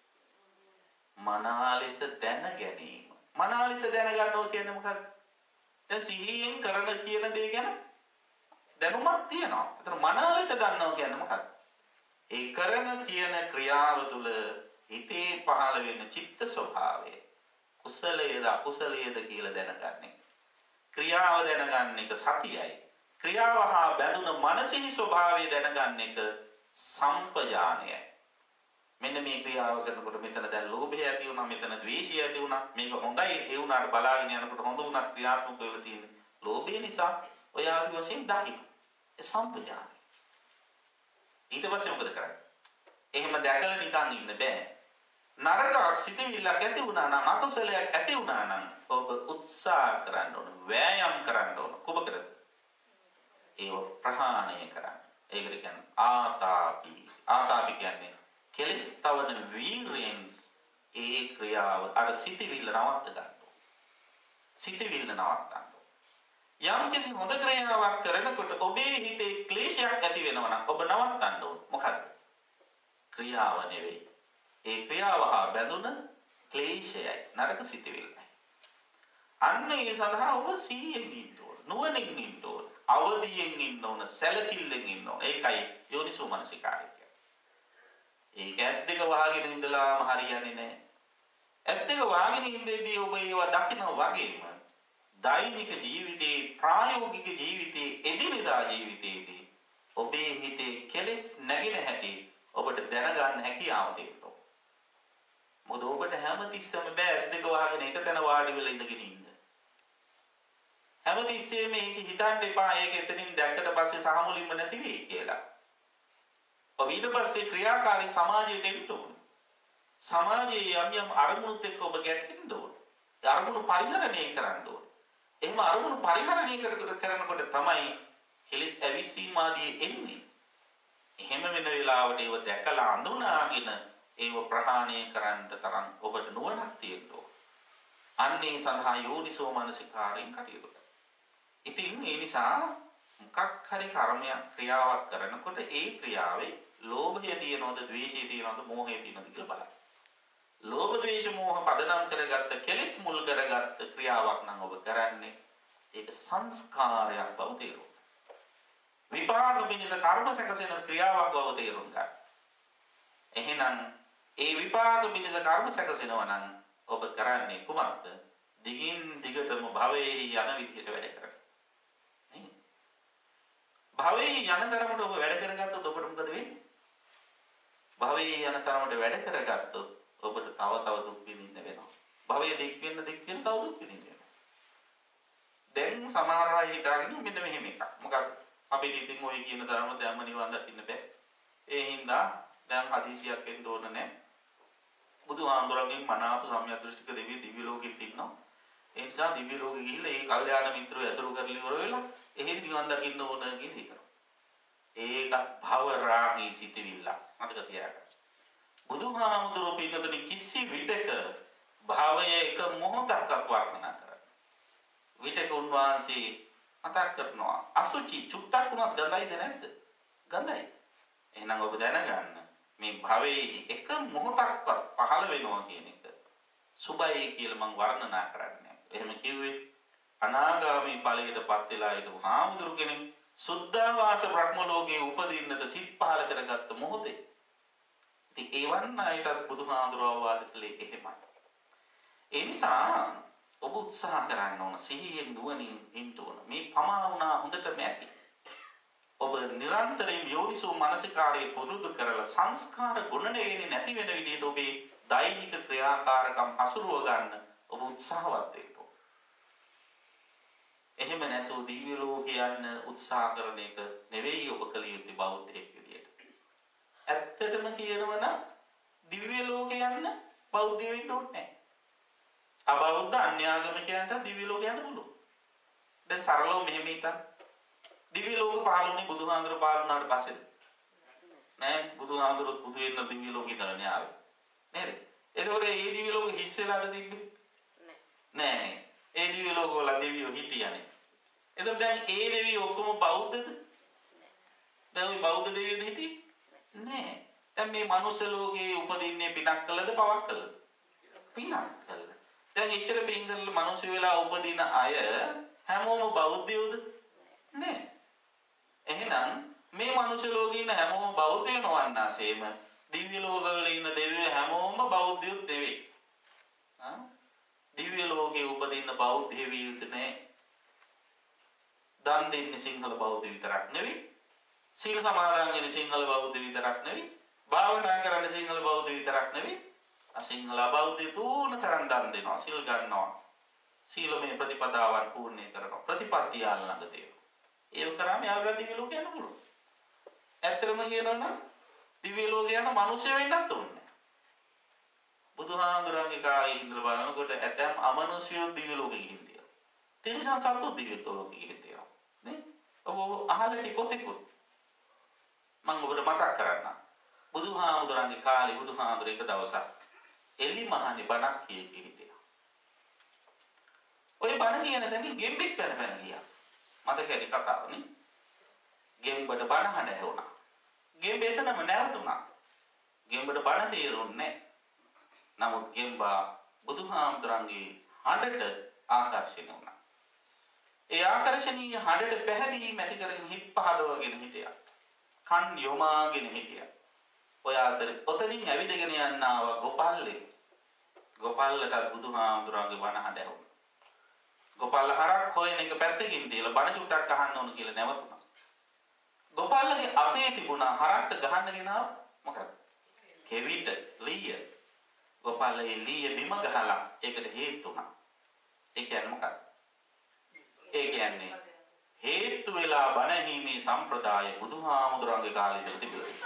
මනාලෙස දැන ගැනීම. මනාලෙස දැන ගන්නවා කියන්නේ මොකද්ද? දැන් සිහියෙන් කරන කියන දේ ගැන දැනුමක් තියෙනවා. ඒතර මනාලෙස දන්නවා කියන්නේ මොකක්ද? ඒ කරන කියන ක්‍රියාව තුළ හිතේ පහළ වෙන චිත්ත ස්වභාවය කුසලයේද අකුසලයේද කියලා දැනගන්නේ. ක්‍රියාව දැනගන්න එක සතියයි. ක්‍රියාව හා බැඳුන මානසික ස්වභාවය දැනගන්න එක සම්පජානයයි. මෙන්න මේ ක්‍රියාව කරනකොට මෙතන දැන් ලෝභය ඇති වුණා, මෙතන ද්වේෂය ඇති වුණා. මේක හොඳයි ඒ වුණාට බලාගෙන යනකොට හොඳ වුණත් ක්‍රියාත්මක වෙලා තියෙන ලෝභය නිසා ඔය ආදි වශයෙන් දකින්න. ඒ සම්පජානය. ඊට පස්සේ මොකද කරන්නේ? එහෙම දැකලා නිකන් ඉන්න බෑ. නරක සිතවිල්ලක් ඇති වුණා නම්, අකුසලයක් ඇති වුණා නම් ඔබ උත්සාහ කරන්න ඕන, වෑයම් කරන්න ඕන. කොබකද? ඒව ප්‍රහාණය කරන්න. ඒකට කියන්නේ ආතාපි. ආතාපි කියන්නේ කෙලස් තවන වීරයෙන් ඒ ක්‍රියාව අර සිතවිල්ල නවත්ත ගන්න ඕන. සිතවිල්ල නවත්තන්න. යම් කිසි හොඳ ක්‍රියාවක් කරනකොට ඔබේ හිතේ ක්ලේශයක් ඇති වෙනවා නම් ඔබ නවත්තන්න ඕන. මොකද්ද? ක්‍රියාව නෙවෙයි. ඒ ක්‍රියාව හා බැඳුන ක්ලේශයයි නරක සිතවිල්ලයි. අන්න ඒ සඳහා ඔබ සිහියෙන් ඉන්න ඕන. නුවණින් ඉන්න ඕන. අවදියෙන් ඉන්න ඕන. සැලකිල්ලෙන් ඉන්න ඕන. ඒකයි යෝනිසෝ මනසිකාරය කියන්නේ. ඒක ඇස් දෙක වහගෙන ඉඳලාම හරියන්නේ නැහැ. ඇස් දෙක වහගෙන ඉඳෙද්දී ඔබ ඒවා දකිනවා වගේම දෛනික ජීවිතේ, ප්‍රායෝගික ජීවිතේ, එදිනෙදා ජීවිතේදී ඔබේ හිතේ කෙලෙස් නැගෙන හැටි ඔබට දැනගන්න හැකියාව තියෙනවා. මොකද ඔබට හැමතිස්සෙම බෑ ඇස් දෙක වහගෙන එක තැන වාඩි වෙලා ඉඳගෙන ඉන්න. හැමතිස්සෙම මේක හිතන්න එපා ඒක එතනින් දැක්කට පස්සේ සාමුලින්ම නැති වෙයි කියලා. ඔබ ඊට පස්සේ ක්‍රියාකාරී සමාජයට එන්න ඕන. සමාජයේ යම් යම් අරමුණුත් එක්ක ඔබ ගැටෙන්න ඕන. ඒ අරමුණු පරිහරණය කරන්න ඕන. එහෙම අරමුණු පරිහරණය කරනකොට තමයි කෙලෙස් ඇවිස්සීම ආදී එන්නේ. එහෙම වෙන වෙලාවට ඒව දැකලා අඳුනාගෙන ඒව ප්‍රහාණය කරන්න තරම් ඔබට නුවණක් තියෙන්න ඕන. අන්නේ සඳහා යෝනිසෝ මනසිකාරයෙන් කටයුතු කරන්න. ඉතින් ඒ නිසා මොකක් හරි කර්මයක් ක්‍රියාවක් කරනකොට ඒ ක්‍රියාවේ ලෝභය තියෙනවද, ද්වේෂය තියෙනවද, මෝහය තියෙනවද කියලා බලන්න. ලෝභ, ද්වේෂ, මෝහ පදනම් කරගත්ත කෙලෙස් මුල් කරගත්ත ක්‍රියාවක් නම් ඔබ කරන්නේ ඒක සංස්කාරයක් බව තේරුම් ගන්න. විපාක පිණිස කර්ම සැකසෙන ක්‍රියාවක් බව තේරුම් ගන්න. එහෙනම් ඒ විපාක පිණිස කර්ම සැකසෙනවා නම් ඔබ කරන්නේ කුමක්ද? දිගින් දිගටම භවයේ යන විදිහට වැඩ කරන්න. නේ? භවයේ යන තරමට ඔබ වැඩ කරගත්තොත් ඔබට මොකද වෙන්නේ? භවයේ යන තරමට වැඩ කරගත්තොත් ඔබට තව තව දුක් විඳින්න වෙනවා. භවයේ දික් වෙන්න දික් වෙන්න තව දුක් විඳින්න වෙනවා. දැන් සමහර අය හිතාගෙන මෙන්න මෙහෙම එකක්. මොකද අපිට ඉතින් ඔය කියන ධර්ම ධම්ම නිවන් දකින්න බෑ. ඒ හින්දා දැන් හදිසියක් වෙන්න ඕන නැහැ. බුදුහාමුදුරන්ගෙන් මනාප සම්‍යක් දෘෂ්ටික දෙවිය දිව්‍ය ලෝකෙත් ඉන්නවා. ඒ නිසා දිව්‍ය ලෝකෙ ගිහිල්ලා ඒ කල්යාණ මිත්‍රව ඇසුරු කරලි ඉවර වෙලා එහෙදි නිවන් දකින්න ඕන කියලා හිතනවා. ඒක භව රාගී සිතවිල්ල. මතක තියාගන්න. බුදුහාමුදුරුවෝ පින්නතුනි කිසි විටක භවයේ එක මොහොතක්වත් වර්ණනා කරන්නේ. විටක උන්වහන්සේ මතක් කරනවා අසුචි චුට්ටක් උනත් ගඳයිද නැද්ද? ගඳයි. එහෙනම් ඔබ දැනගන්න මේ භවයේ එක මොහොතක්වත් පහළ වෙනවා කියන එක සුබයි කියලා මම වර්ණනා කරන්නේ. එහෙම කිව්වේ අනාගාමී ඵලයටපත් වෙලා ඉඳපු හාමුදුරු කෙනෙක් සුද්ධාවාස බ්‍රහ්ම ලෝකයේ උපදින්නට සිත් පහළ කරගත්ත මොහොතේ. ඉතින් ඒවන් අයටත් බුදුහාමුදුරුවෝ වාද කළේ එහෙමයි. ඒ නිසා ඔබ උත්සාහ කරන්න ඕන සිහියෙන් නුවණින් ඉන්න ඕන. මේ පමා වුණා හොඳටම ඇති. ඔබ නිරන්තරයෙන් යෝනිසෝ මනසිකාරයේ පුරුදු කරලා සංස්කාර ගුණණයනේ නැති වෙන විදිහට ඔබේ දෛනික ක්‍රියාකාරකම් හසුරුව ගන්න ඔබ උත්සාහවත් වෙන්න. එහෙම නැතුව දිව්‍ය ලෝකේ යන්න උත්සාහ කරන එක නෙවෙයි ඔබ කළ යුත්තේ බෞද්ධයෙක් විදියට. ඇත්තටම කියනවා නම් දිව්‍ය ලෝකේ යන්න බෞද්ධ වෙන්න ඕනේ නැහැ. අබෞද්ධ අන්‍යාගමිකයන්ට දිව්‍ය ලෝකේ යන්න පුළුවන්. දැන් සරලව මෙහෙම හිතන්න. දිව්‍ය ලෝක පහළුනේ බුදුහාමුදුර පහළ වුණාට පස්සේ නෑ බුදුහාමුදුරුවෝ බුදු වෙන්න දිව්‍ය ලෝකේ ඉඳලා නේ ආවේ. නේද? එතකොට මේ දිව්‍ය ලෝක හිස් වෙලාද තිබ්බේ? නෑ. නෑ. ඒ දිව්‍ය ලෝකවල දෙවියෝ හිටියනේ. එතකොට දැන් ඒ දෙවියෝ ඔක්කොම බෞද්ධද? දැන් ওই බෞද්ධ දෙවියෝද හිටියේ? නෑ. දැන් මේ මනුස්ස ලෝකේ උපදින්නේ පිනක් කළද පවක් කළද? පිනක් කළා. දැන් එච්චර පින් කරලා මනුස්ස වෙලා උපදින අය හැමෝම බෞද්ධයෝද? නෑ. එහෙනම් මේ මනුස්ස ලෝකේ ඉන්න හැමෝම බෞද්ධයෝ නොවන්නාseම දිව්‍ය ලෝකවල ඉන්න දෙවියෝ හැමෝම බෞද්ධයොත් නෙවෙයි. ආ දිව්‍ය ලෝකේ උපදින්න බෞද්ධ විය යුතු නැහැ. දන් දෙන්නේ සිංහල බෞද්ධ විතරක් නෙවෙයි. සීල සමාදන් වෙන්නේ සිංහල බෞද්ධ විතරක් නෙවෙයි. භාවනා කරන්නේ සිංහල බෞද්ධ විතරක් නෙවෙයි. අසිංහල බෞද්ධ තුන තරම් දන් දෙනවා. සිල් ගන්නවා. සීලමය ප්‍රතිපදාවන් පූර්ණේ කරනවා. ප්‍රතිපත්තිය ළඟ තියෙනවා. ඒක කරාම යාළුවා දිව්‍ය ලෝකේ යන්න පුළුවන්. ඇත්තටම කියනවා නම් දිව්‍ය ලෝකේ යන මිනිස්සු වෙන්නත් ඕනේ. බුදුහාමුදුරන්ගේ කාලේ ඉඳලා බලනකොට ඇතැම් අමනුෂ්‍යයෝ දිව්‍ය ලෝකෙ ගිහින් තියෙනවා. තිරිසන් සත්තු දිව්‍ය ලෝකෙ ගිහින් තියෙනවා. නේ? ඔබ අහලා තිකොතිකුත් මම ඔබට මතක් කරන්නම්. බුදුහාමුදුරන්ගේ කාලේ බුදුහාමුදුර එක දවසක් එලි මහණේ බණක් කිය කී හිටියා. ඔය බණ කියන තැනින් ගෙම්බෙක් පැන පැන ගියා. මතකයි කතාවනේ. ගෙම්බට බණ හඬ ඇහුණා. ගෙම්බ එතනම නැවතුණා. ගෙම්බට බණ තේරුන්නේ නැහැ. නමුත් ගෙම්බා බුදුහාමුදුරන්ගේ හඬට ආකර්ෂණය වුණා. ඒ ආකර්ෂණීය හඬට පැහැදීම ඇති කරගෙන හිත පහදවගෙන හිටියා. කන් යොමාගෙන හිටියා. ඔය අතර ඔතනින් ඇවිදගෙන යන්නාව ගෝපල්ලේ. ගෝපල්ලට බුදුහාමුදුරන්ගේ බණ හඬ ඇහුණා. ගෝපල්ල හරක් හොයන එක පැත්තකින් තියලා බණ චුට්ටක් අහන්න ඕන කියලා නැවතුණා. ගෝපල්ලගේ අතේ තිබුණා හරක්ට ගහන්න ගෙනාව මොකක්ද? කෙවිත ලීය. ගෝපල්ලේ ලීය බිම ගහලා ඒකට හේතු වුණා. ඒ කියන්නේ මොකක්ද? ඒ කියන්නේ හේතු වෙලා බණ හීමේ සම්ප්‍රදාය බුදුහාමුදුරන්ගේ කාලේ ඉඳලා තිබුණා.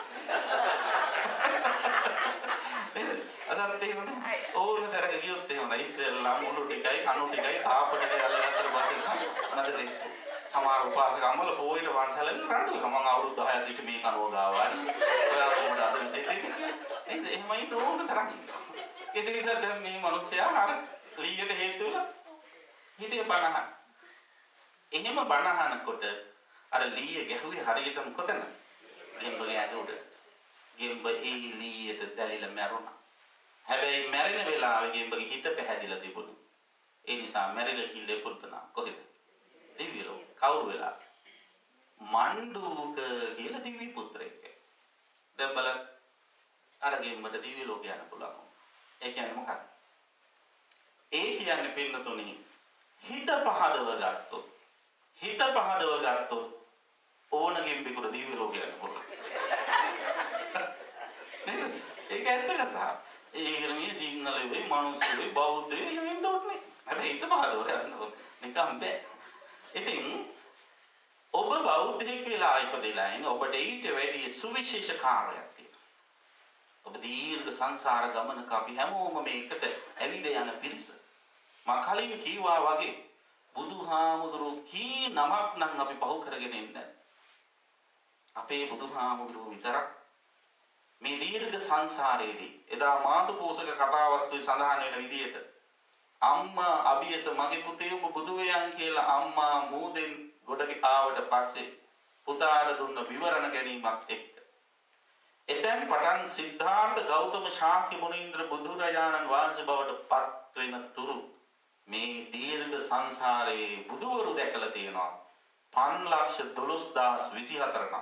අදත් එහෙමනේ. ඕන තරක ගියොත් එහෙම ඉස්සෙල්ලා මුළු ටිකයි කණු ටිකයි තාප ටිකයි අල්ලගත්තට පස්සේ මොනවද සමහර උපාසකම්වල පොයිට වංශලෙල් රණ්ඩු කරනවා. මම අවුරුදු දහයක් තිස්සේ මේ කනුව ගාවල්. ඔයා කොහොමද අද දෙන්නේ? නේද? එහෙමයි ඕන තරක්. කෙසේ වෙතත් දැන් මේ මිනිස්සයා අර ලීයට හේතු වෙලා හිතේ බණහන්. එහෙම බණහනකොට අර ලීය ගැහුවේ හරියටම කොතන? ගෙම්බගේ ඇඟ උඩ. ගෙම්බ ඒ ලීයට දැලිලා මැරුණා. හැබැයි මැරෙන වෙලාවේ ගෙම්බගේ හිත පැහැදිලා තිබුණා. ඒ නිසා මැරිලා කිල්ලේ පුරුතනා කොහෙද? දිව්‍ය ලෝක. කවුරු වෙලා? මණ්ඩූක කියලා දිව්‍ය පුත්‍රයෙක්. දැන් බලන්න අර ගෙම්බට දිව්‍ය ලෝක යන්න පුළුවන්. ඒ කියන්නේ මොකක්ද? ඒ කියන්නේ පින්නතුණි හිත පහදව ගත්තොත් හිත පහදව ගත්තොත් ඕන ගෙම්බෙකුට දිව්‍ය ලෝක යන්න පුළුවන්. නේද? ඒක ඇත්ත කතාව. ඒකට මේ සිංහල වෙයි, මනුස්ස වෙයි, බෞද්ධ වෙයි වෙන්න ඕනේ. හැබැයි හිත පහදව ගන්න ඕනේ. නිකම් බෑ. ඉතින් ඔබ බෞද්ධයෙක් වෙලා ඉපදෙලා ඉන්නේ ඔබට ඊට වැඩි සුවිශේෂ කාර්යයක් තියෙනවා. ඔබ දීර්ඝ සංසාර ගමනක අපි හැමෝම මේකට ඇවිද යන පිරිස. මම කලින් කීවා වගේ බුදුහාමුදුරුවෝ කී නමක් නම් අපි පහු කරගෙන ඉන්නේ. අපේ බුදුහාමුදුරුවෝ විතරක් මේ දීර්ඝ සංසාරයේදී එදා මාතු පෝෂක කතාවස්තුවේ සඳහන් වෙන විදිහට අම්මා අභියස මගේ පුතේ උඹ බුදු වෙයන් කියලා අම්මා මූදෙන් ගොඩට ආවට පස්සේ පුතාට දුන්න විවරණ ගැනීමත් එක්ක එතෙන් පටන් සිද්ධාර්ථ ගෞතම ශාක්‍ය මුනීන්ද්‍ර බුදුරජාණන් වහන්සේ බවට පත් වෙන තුරු මේ දීර්ඝ සංසාරයේ බුදුවරු දැකලා තියෙනවා පන්ලක්ෂ දොළොස් දහස් විසිහතර නම.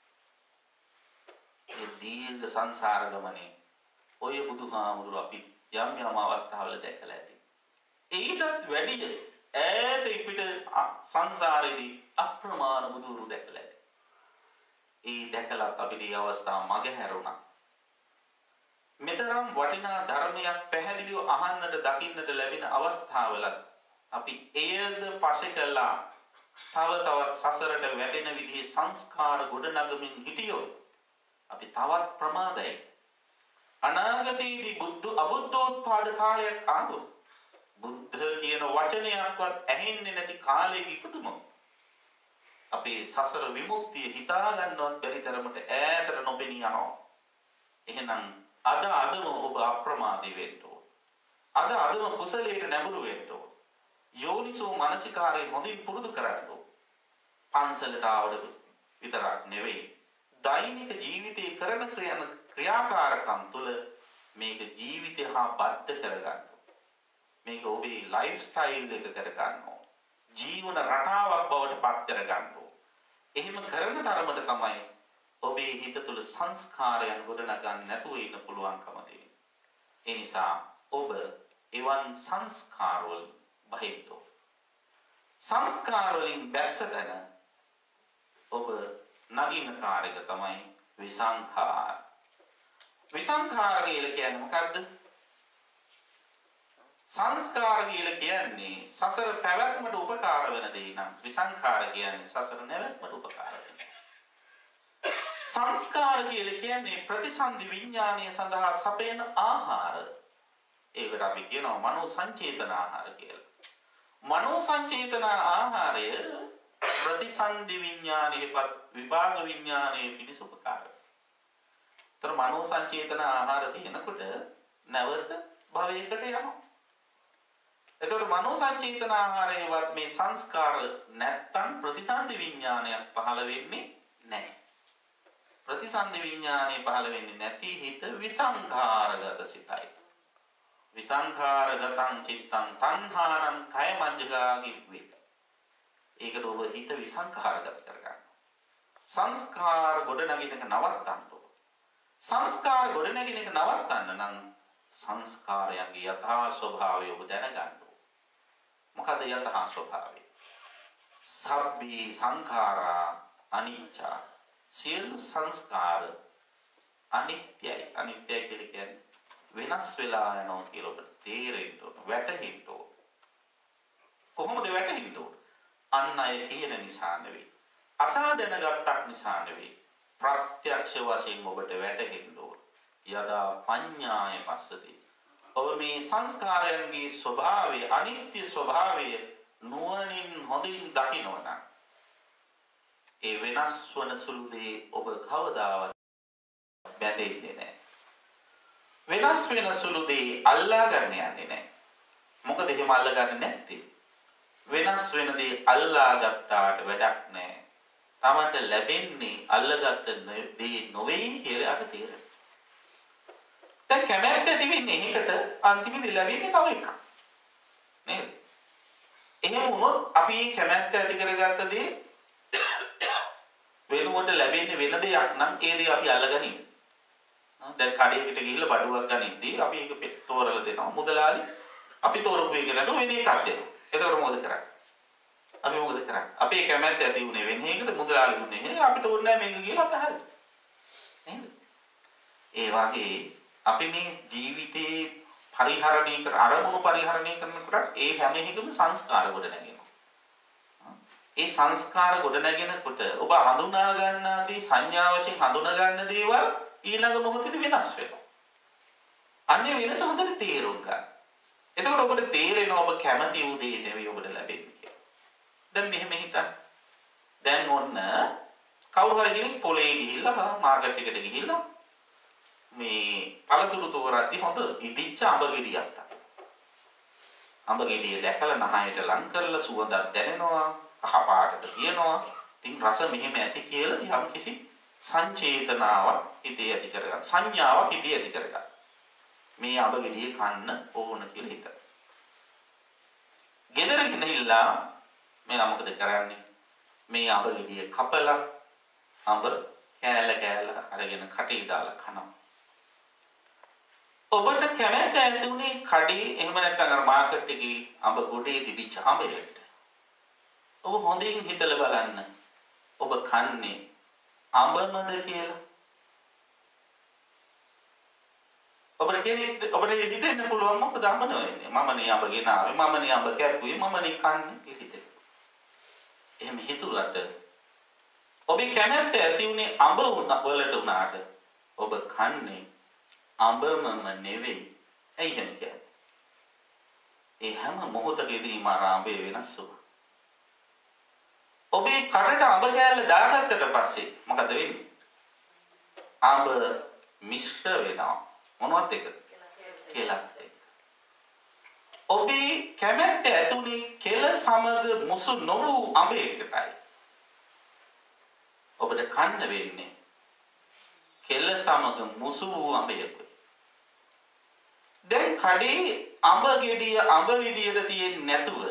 ඒ දීර්ඝ සංසාර ගමනේ ඔය බුදුහාමුදුරුවෝ අපි යම් යම් අවස්ථාවල දැකලා ඇති. ඊටත් වැඩි ඈත පිට සංසාරේදී අප්‍රමාණ බුදුරු දැකලා ඇති. ඒ දැකලා අපිට මේ අවස්ථාව මග හැරුණා. මෙතරම් වටිනා ධර්මයක් පැහැදිලිව අහන්නට දකින්නට ලැබෙන අවස්ථාවල අපි එයද පස්සේ කළා තව තවත් සසරට වැටෙන විදිහේ සංස්කාර ගොඩනගමින් හිටියොත් අපි තවත් ප්‍රමාදයි. අනාගතයේදී බුද්ධ අබුද්ධෝත්පාද කාලයක් ආවොත් බුද්ධ කියන වචනයක්වත් ඇහෙන්නේ නැති කාලයක ඉපදුණොත් අපේ සසර විමුක්තිය හිතා ගන්නවත් බැරි තරමට ඈතට නොපෙනී යනවා. එහෙනම් අද අදම ඔබ අප්‍රමාදී වෙන්න ඕන. අද අදම කුසලයට නැඹුරු වෙන්න ඕන. යෝනිසෝ මනසිකාරය හොඳින් පුරුදු කරන්න ඕන. පන්සලට ආවද විතරක් නෙවෙයි දෛනික ජීවිතයේ කරන ක්‍රියාන ක්‍රියාකාරකම් තුළ මේක ජීවිතය හා බද්ධ කරගන්න. මේක ඔබේ ලයිෆ් ස්ටයිල් එක කරගන්න ඕන. ජීවන රටාවක් බවට පත් කරගන්න ඕන. එහෙම කරන තරමට තමයි ඔබේ හිත තුළ සංස්කාරයන් ගොඩනගන්න නැතුව ඉන්න පුළුවන්කම තියෙන්නේ. ඒ නිසා ඔබ එවන් සංස්කාර වලින් බහින්න ඕන. සංස්කාර වලින් බැස්සගෙන ඔබ නගින කාර්යක තමයි විසංඛාර. විසංඛාර කියලා කියන්නේ මොකද්ද? සංස්කාර කියලා කියන්නේ සසර පැවැත්මට උපකාර වෙන දේ නම් විසංඛාර කියන්නේ සසර නැවැත්මට උපකාර වෙන. සංස්කාර කියලා කියන්නේ ප්‍රතිසන්දි විඥානය සඳහා සපයන ආහාර. ඒකට අපි කියනවා මනෝ සංචේතන ආහාර කියලා. මනෝ සංචේතන ආහාරය ප්‍රතිසන්දි විඥානයේපත් විභාග විඥානයේ පිණිස උපකාර වෙනවා. තර මනෝ සංචේතන ආහාර තියෙනකොට නැවත භවයකට යනවා. එතකොට මනෝ සංචේතන ආහාරයේවත් මේ සංස්කාර නැත්තම් ප්‍රතිසන්දි විඥානයක් පහළ වෙන්නේ නැහැ. ප්‍රතිසන්දි විඥානය පහළ වෙන්නේ නැති හිත විසංඛාරගත සිතයි. විසංඛාරගතං චිත්තං තණ්හානං කය මඤ්ඤගාගි වේ. ඒකට ඔබ හිත විසංඛාරගත කරගන්න. සංස්කාර ගොඩනගින එක නවත්තන්න ඕන. සංස්කාර ගොඩනගින එක නවත්තන්න නම් සංස්කාරයන්ගේ යථා ස්වභාවය ඔබ දැනගන්න ඕන. මොකද යථා ස්වභාවය? සබ්බී සංඛාරා අනිච්චා. සියලු සංස්කාර අනිත්‍යයි. අනිත්‍යයි කියන්නේ වෙනස් වෙලා යනවා කියලා ඔබට තේරෙන්න ඕන, වැටහෙන්න ඕන. කොහොමද වැටහෙන්න ඕන? අන් අය කියන නිසා නෙවෙයි, අසා දැනගත්තක් නිසා නෙවෙයි, ප්‍රත්‍යක්ෂ වශයෙන් ඔබට වැටහෙන්න ඕන. යදා පඤ්ඤාය පස්සති. ඔබ මේ සංස්කාරයන්ගේ ස්වභාවය, අනිත්‍ය ස්වභාවය නුවණින් හොඳින් දකිනවා නම් ඒ වෙනස් වන සුළු දේ ඔබ කවදාවත් බැඳෙන්නේ නැහැ. වෙනස් වෙන සුළු දේ අල්ලා ගන්න යන්නේ නැහැ. මොකද එහෙම අල්ලා ගන්න නැත්තේ වෙනස් වෙන දේ අල්ලා ගත්තාට වැඩක් නැහැ. තමන්ට ලැබෙන්නේ අල්ලගත්ත දේ නොවේ කියලා අර තේරෙනවා. දැන් කැමැත්ත ඇති වෙන්නේ ඒකට අන්තිමේදී ලැබෙන්නේ තව එකක්. නේද? එහෙම වුණොත් අපි මේ කැමැත්ත ඇති කරගත්ත දේ වෙනුවට ලැබෙන්නේ වෙන දෙයක් නම් ඒ දේ අපි අල්ලගනිමු. දැන් කඩේකට ගිහිල්ලා බඩුවක් ගනිද්දී අපි ඒක තෝරලා දෙනවා. මුදලාලි අපි තෝරපු එක නේද වෙන එකක් දෙනවා. එතකොට මොකද කරන්නේ? අපි මොකද කරන්නේ? අපේ කැමැත්ත ඇති උනේ වෙන එකකට මුදලාලි දුන්නේ. අපිට ඕනේ නැහැ මේක කියලා අතහරින්න. නේද? ඒ වගේ අපි මේ ජීවිතේ පරිහරණය කර අරමුණු පරිහරණය කරනකොට ඒ හැම එකම සංස්කාර ගොඩ නැගෙනවා. ඒ සංස්කාර ගොඩ නැගෙනකොට ඔබ හඳුනා ගන්නාදී සංඥා වශයෙන් හඳුනා ගන්න දේවල් ඊළඟ මොහොතේදී වෙනස් වෙනවා. අන්නේ වෙනස හොඳට තේරුම් ගන්න. එතකොට ඔබට තේරෙනවා ඔබ කැමති වූ දේ නෙවෙයි ඔබට ලැබෙන්නේ කියලා. දැන් මෙහෙම හිතන්න. දැන් ඔන්න කවුරු හරි කෙනෙක් පොලේ ගිහිල්ලා මාකට් එකට ගිහිල්ලා මේ පළතුරු තෝරද්දි හොඳ ඉදිච්ච අඹ ගෙඩියක් ගත්තා. අඹ ගෙඩිය දැකලා නහයට ලං කරලා සුවඳක් දැනෙනවා, කහ පාටට තියෙනවා. ඉතින් රස මෙහෙම ඇති කියලා යම් කිසි සංචේතනාවක් හිතේ ඇති කරගන්න. සංඥාවක් හිතේ ඇති කරගන්න. මේ අඹ ගෙඩිය කන්න ඕන කියලා හිතන. ගෙදර ගිහිල්ලා මෙයා මොකද කරන්නේ? මේ අඹ ගෙඩිය කපලා අඹ කෑල්ල කෑල්ල අරගෙන කටේ දාලා කනවා. ඔබට කැමැත්ත ඇති උනේ කඩේ එහෙම නැත්නම් අර මාකට් එකේ අඹ ගොඩේ තිබිච්ච අඹයට. ඔබ හොඳින් හිතලා බලන්න. ඔබ කන්නේ අඹමද කියලා. ඔබට කෙනෙක් ඔබට හිතෙන්න පුළුවන් මොකද අඹ නෙවෙන්නේ. මම නේ අඹ ගෙනාවේ, මම නේ අඹ කැපුවේ, මම නේ කන්නේ කියලා හිතේ. එහෙම හිතුවට ඔබේ කැමැත්ත ඇති උනේ අඹ වලට උනාට ඔබ කන්නේ අඹමම නෙවෙයි. ඇයි එහෙම කියන්නේ? ඒ හැම මොහොතකදී මාර අඹේ වෙනස් වුණා. ඔබේ කටට අඹ කෑල්ල දාගත්තට පස්සේ මොකද වෙන්නේ? අඹ මිශ්‍ර වෙනවා. මොනවත් එකද? කෙලත් එක්ක. ඔබේ කැමැත්ත ඇතුනේ කෙල සමග මුසු නොවු අඹයකටයි. ඔබට කන්න වෙන්නේ කෙල සමග මුසු වූ අඹයක. දැන් කඩේ අඹ ගෙඩිය අඹ විදියට තියෙන්නේ නැතුව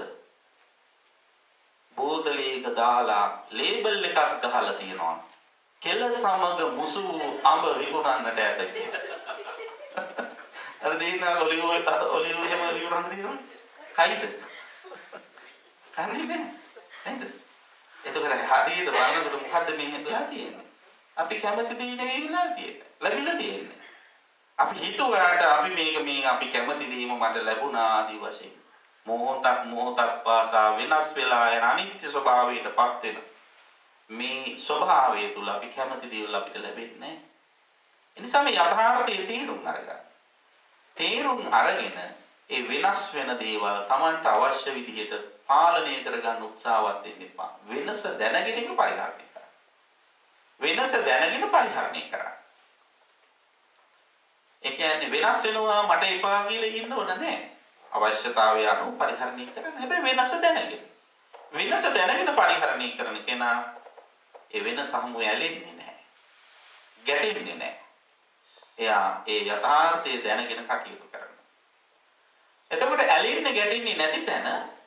බෝතලයක දාලා ලේබල් එකක් ගහලා තියෙනවා. කෙල සමග මුසු වූ අඹ විකුණන්නට ඇත කියලා. අර දෙන්න ඔලිව් ඔලිව් එහෙම විකුණන්න තියෙනවා. කයිද? කන්නේ නෑ. නේද? එතකොට හරියට බලනකොට මොකද්ද මේ වෙලා තියෙන්නේ? අපි කැමති දේ නෙවෙයි වෙලා තියෙන්නේ. ලැබිලා තියෙන්නේ. අපි හිතුවාට අපි මේක මේ අපි කැමති දේම මට ලැබුණා ආදී වශයෙන් මොහොතක් මොහොතක් පාසා වෙනස් වෙලා යන අනිත්‍ය ස්වභාවයටපත් වෙන මේ ස්වභාවය තුල අපි කැමති දේවල් අපිට ලැබෙන්නේ නැහැ. ඒ නිසා මේ යථාර්ථයේ තේරුම් අරගන්න. තේරුම් අරගෙන ඒ වෙනස් වෙන දේවල් Tamanට අවශ්‍ය විදිහට පාලනය කරගන්න උත්සාහවත් වෙන්න එපා. වෙනස දැනගෙන ඒක පරිහරණය කරන්න. වෙනස දැනගෙන පරිහරණය කරන්න. ඒ කියන්නේ වෙනස් වෙනවා මට එපා කියලා ඉන්න ඕන නැහැ. අවශ්‍යතාවය අනුව පරිහරණය කරන්න. හැබැයි වෙනස දැනගෙන. වෙනස දැනගෙන පරිහරණය කරන කෙනා ඒ වෙනස හමු ඇලෙන්නේ නැහැ. ගැටෙන්නේ නැහැ. එයා ඒ යථාර්ථය දැනගෙන කටයුතු කරනවා. එතකොට ඇලෙන්නේ ගැටෙන්නේ නැති තැන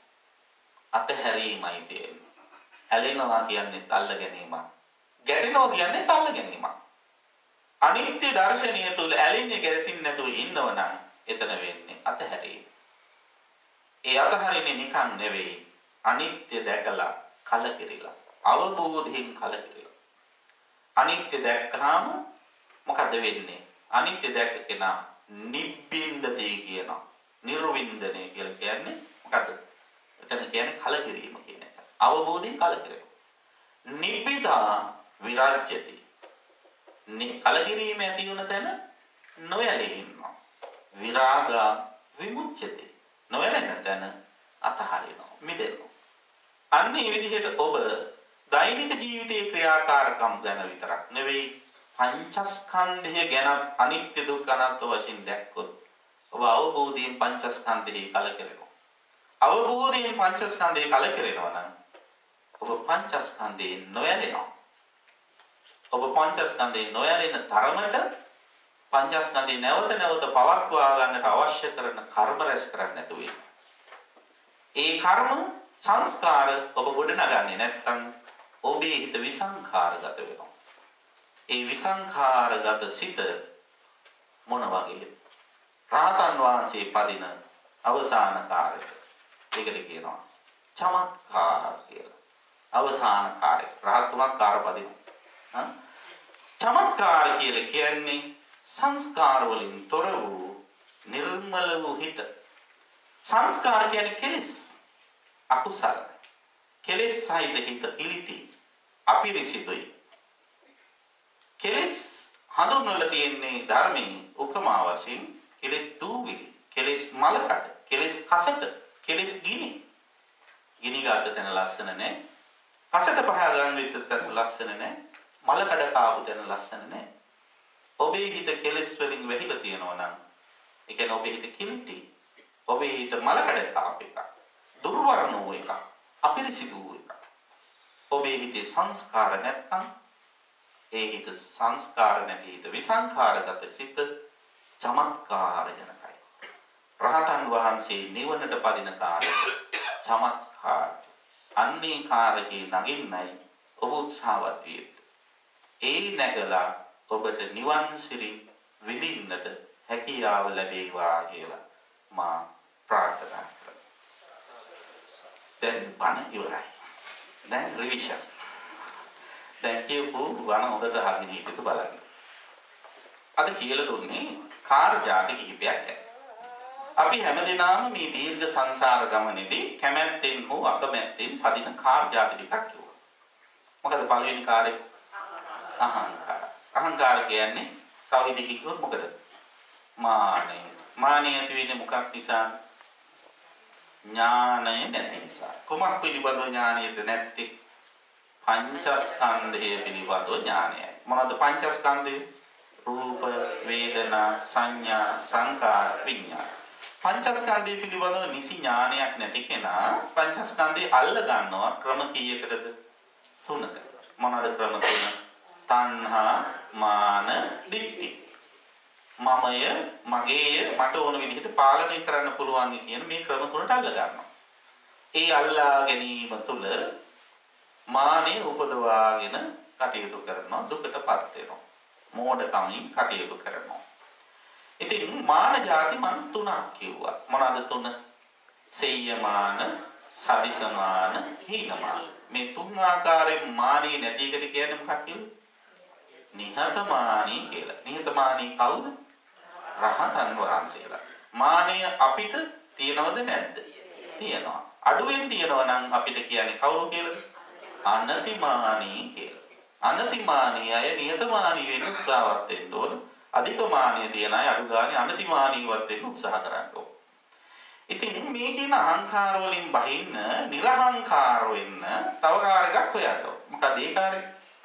අතහැරීමයි තියෙන්නේ. ඇලෙනවා කියන්නේ තල්ල ගැනීමක්. ගැටෙනවා කියන්නේ තල්ල ගැනීමක්. අනිත්‍ය දර්ශනය තුල ඇලෙන්නේ ගැටෙන්නේ නැතුව ඉන්නවනම් එතන වෙන්නේ අතහැරීම. ඒ අතහරින්නේ නිකන් නෙවෙයි. අනිත්‍ය දැකලා කලකිරිලා. අවබෝධයෙන් කලකිරිලා. අනිත්‍ය දැක්කහම මොකද වෙන්නේ? අනිත්‍ය දැක්ක කෙනා නිබ්බින්දති කියනවා. නිර්වින්දනය කියලා කියන්නේ මොකද? එතන කියන්නේ කලකිරීම කියන එක. අවබෝධයෙන් කලකිරීම. නිබ්බිදා විරාජ්‍යති. කලකිරීම ඇති වුණ තැන නොයැලී ඉන්නවා. විරාගා විමුච්ඡති. නොයැලෙන තැන අතහරිනවා. මිදෙනවා. අන්න මේ විදිහට ඔබ දෛනික ජීවිතයේ ක්‍රියාකාරකම් ගැන විතරක් නෙවෙයි පංචස්කන්ධය ගැන අනිත්‍ය දුක්ඛ අනාත්ම වශයෙන් දැක්කොත් ඔබ අවබෝධයෙන් පංචස්කන්ධේ කලකිරෙනවා. අවබෝධයෙන් පංචස්කන්ධේ කලකිරෙනවා නම් ඔබ පංචස්කන්ධේ නොයැලෙනවා. ඔබ පංචස්කන්ධේ නොයැලෙන තරමට පංචස්කන්ධේ නැවත නැවත පවත්වා ගන්නට අවශ්‍ය කරන කර්ම රැස් කරන්නේ නැතුව ඉන්න. ඒ කර්ම සංස්කාර ඔබ ගොඩනගන්නේ නැත්නම් ඔබේ හිත විසංඛාරගත වෙනවා. ඒ විසංඛාරගත සිත මොන වගේද? රාතන් වහන්සේ පදින අවසාන කාර්යය. ඒකට කියනවා චමත්කාර කියලා. අවසාන කාර්යය. රාතුණක් කාර්ය පදින. චමත්කාර කියලා කියන්නේ සංස්කාර වලින් තොර වූ නිර්මල වූ හිත. සංස්කාර කියන්නේ කෙලෙස්, අකුසල. කෙලෙස් සහිත හිත පිළිටි අපිරිසිදුයි. කෙලෙස් හඳුන්වලා තියෙන්නේ ධර්මයේ උපමා වශයෙන් කෙලෙස් දූවිලි, කෙලෙස් මලකඩ, කෙලෙස් කසට, කෙලෙස් ගිනි. ගිනි ගාත තැන ලස්සන නැහැ. කසට පහ ගන්න විතර තැන ලස්සන නැහැ. මලකඩ කාපු තැන ලස්සන නැහැ. ඔබේ හිත කෙලෙස් වලින් වැහිලා තියෙනවා නම් ඒ කියන්නේ ඔබේ හිත කිලිටි. ඔබේ හිත මලකඩ කාප එක. දුර්වර්ණ වූ එක. අපිරිසිදු වූ එක. ඔබේ හිතේ සංස්කාර නැත්නම් ඒ හිත සංස්කාර නැති හිත විසංඛාරගත සිත චමත්කාර ජනකයි. රහතන් වහන්සේ නිවනට පදින කාර්යය චමත්කාර. අන්නේ කාර්යයේ නගින්නයි ඔබ උත්සාහවත් විය යුත්තේ. ඒ නැගලා ඔබට නිවන් සිරි විඳින්නට හැකියාව ලැබේවා කියලා මා ප්‍රාර්ථනා කරනවා. දැන් බණ ඉවරයි. දැන් රිවිෂන්. දැන් කියපු වණ හොඳට අහගෙන හිටියද බලන්න. අද කියලා දුන්නේ කාර් જાති කිහිපයක්. අපි හැමදෙනාම මේ දීර්ඝ සංසාර ගමනේදී කැමැත්තෙන් හෝ අකමැත්තෙන් පදින කාර් જાති ටිකක් කිව්වා. මොකද පළවෙනි කාර්යය අහංකාර. අහංකාර කියන්නේ තව විදිහකින් කිව්වොත් මොකද? මානය. මානය ඇති වෙන්නේ මොකක් නිසා? ඥානය නැති නිසා. කොමක් පිළිබඳව ඥානයද නැත්තේ? පංචස්කන්ධය පිළිබඳව ඥානයයි. මොනවද පංචස්කන්ධය? රූප, වේදනා, සංඥා, සංකාර, විඥාන. පංචස්කන්ධය පිළිබඳව නිසි ඥානයක් නැති කෙනා පංචස්කන්ධය අල්ල ගන්නවා ක්‍රම කීයකටද? තුනකට. මොනවද ක්‍රම තුන? තණ්හා, මාන, දිට්ඨි. මමය, මගේය, මට ඕන විදිහට පාලනය කරන්න පුළුවන් කියන මේ ක්‍රම තුනට අල්ල ගන්නවා. ඒ අල්ලා ගැනීම තුල මානෙ උපදවාගෙන කටයුතු කරනවා, දුකටපත් වෙනවා. මෝඩකමින් කටයුතු කරනවා. ඉතින් මාන જાති මන් තුනක් කිව්වා. මොනවාද තුන? සෙය්‍යමාන, සදිසමාන, හීනමාන. මේ තුන් ආකාරයෙන් මානෙ නැති එකට කියන්නේ මොකක්ද කියලා? නිහතමානී කියලා. නිහතමානී කවුද? රහතන් වහන්සේලා. මානය අපිට තියනවද නැද්ද? තියෙනවා. අඩුවෙන් තියනවා නම් අපිට කියන්නේ කවුරු කියලාද? අනතිමානී කියලා. අනතිමානී අය නිහතමානී වෙන්න උත්සාහවත් වෙන්න ඕන. අධිකමානී තියන අය අඩු ගානේ අනතිමානීවත් වෙන්න උත්සාහ කරන්න ඕන. ඉතින් මේ කියන අහංකාර වලින් බහින්න නිර්හංකාර වෙන්න තව කාර්යයක් හොයන්න ඕන. මොකද ඒ කාර්යය?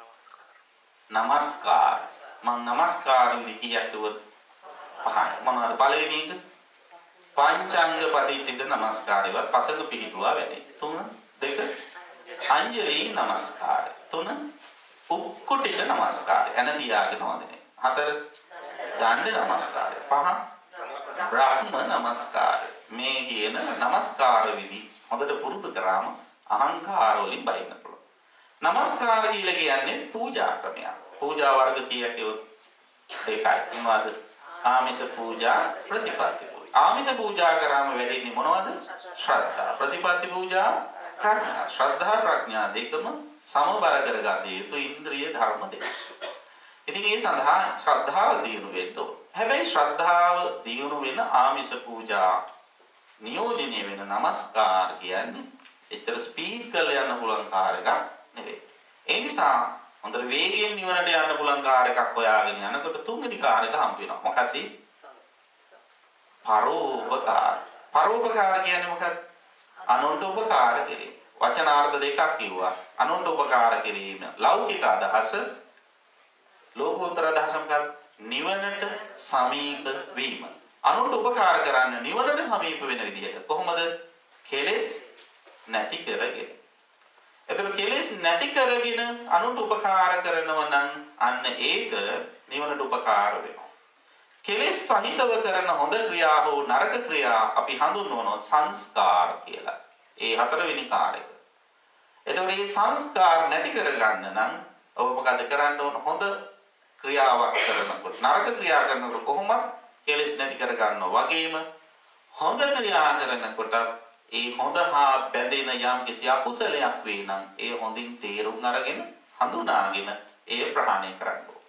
නමස්කාර. මම නමස්කාර විදි කීයක් දුවද? පහයි. මොනවද පළවෙනි එක? පංචාංග පටිච්චිද නමස්කාරයවත් පසඟ පිළිතුවා වැඩි. තුන දෙක අංජලි නමස්කාරය. තුන උක්කුටික නමස්කාරය. එන තියාගෙන වදිනේ. හතර දණ්ඩ නමස්කාරය. පහ බ්‍රහ්ම නමස්කාරය. මේ කියන නමස්කාර විදි හොඳට පුරුදු කරාම අහංකාර වලින් බයින්න පුළුවන්. නමස්කාර කියලා කියන්නේ පූජා ක්‍රමයක්. පූජා වර්ග කීයක් කියොත් දෙකයි. මොනවද? ආමිෂ පූජා, ප්‍රතිපත්ති පූජා. ආමිෂ පූජා කරාම වැඩින්නේ මොනවද? ශ්‍රද්ධා. ප්‍රතිපත්ති පූජා ප්‍රඥා. ශ්‍රද්ධා ප්‍රඥා දෙකම සමබර කරගත යුතු ඉන්ද්‍රිය ධර්ම දෙක. ඉතින් ඒ සඳහා ශ්‍රද්ධාව දියුණු වෙන්න ඕන. හැබැයි ශ්‍රද්ධාව දියුණු වෙන ආමිෂ පූජා නියෝජනය වෙන නමස්කාර කියන්නේ එච්චර ස්පීඩ් කරලා යන්න පුළුවන් කාර්යයක් නෙවෙයි. ඒ නිසා හොඳට වේගයෙන් නිවනට යන්න පුළුවන් කාර්යයක් හොයාගෙන යනකොට තුන්වෙනි කාර්යයක් හම්බ වෙනවා. මොකක්ද? පරෝපකාර. පරෝපකාර කියන්නේ මොකක්ද? අනුන්ට උපකාර කිරීම. වචනාර්ථ දෙකක් කිව්වා. අනුන්ට උපකාර කිරීම ලෞකික අදහස, ලෝකෝත්තර අදහස මොකක්ද? නිවනට සමීප වීම. අනුන්ට උපකාර කරන්න නිවනට සමීප වෙන විදිහට කොහොමද? කෙලෙස් නැති කරගෙන. එතකොට කෙලෙස් නැති කරගෙන අනුන්ට උපකාර කරනවා නම් අන්න ඒක නිවනට උපකාර වෙනවා. කෙලෙස් සහිතව කරන හොඳ ක්‍රියා හෝ නරක ක්‍රියා අපි හඳුන්වනවා සංස්කාර කියලා. ඒ හතරවෙනි කාර්යය. එතකොට මේ සංස්කාර නැති කරගන්න නම් ඔබ මොකද කරන්න ඕන? හොඳ ක්‍රියාවක් කරනකොට නරක ක්‍රියා කරනකොට කොහොමද කෙලෙස් නැති කරගන්නවා වගේම හොඳ ක්‍රියා කරනකොට ඒ හොඳ හා බැඳෙන යම් කිසි අකුසලයක් වේ නම් ඒ හොඳින් තේරුම් අරගෙන හඳුනාගෙන ඒ ප්‍රහාණය කරන්න ඕන.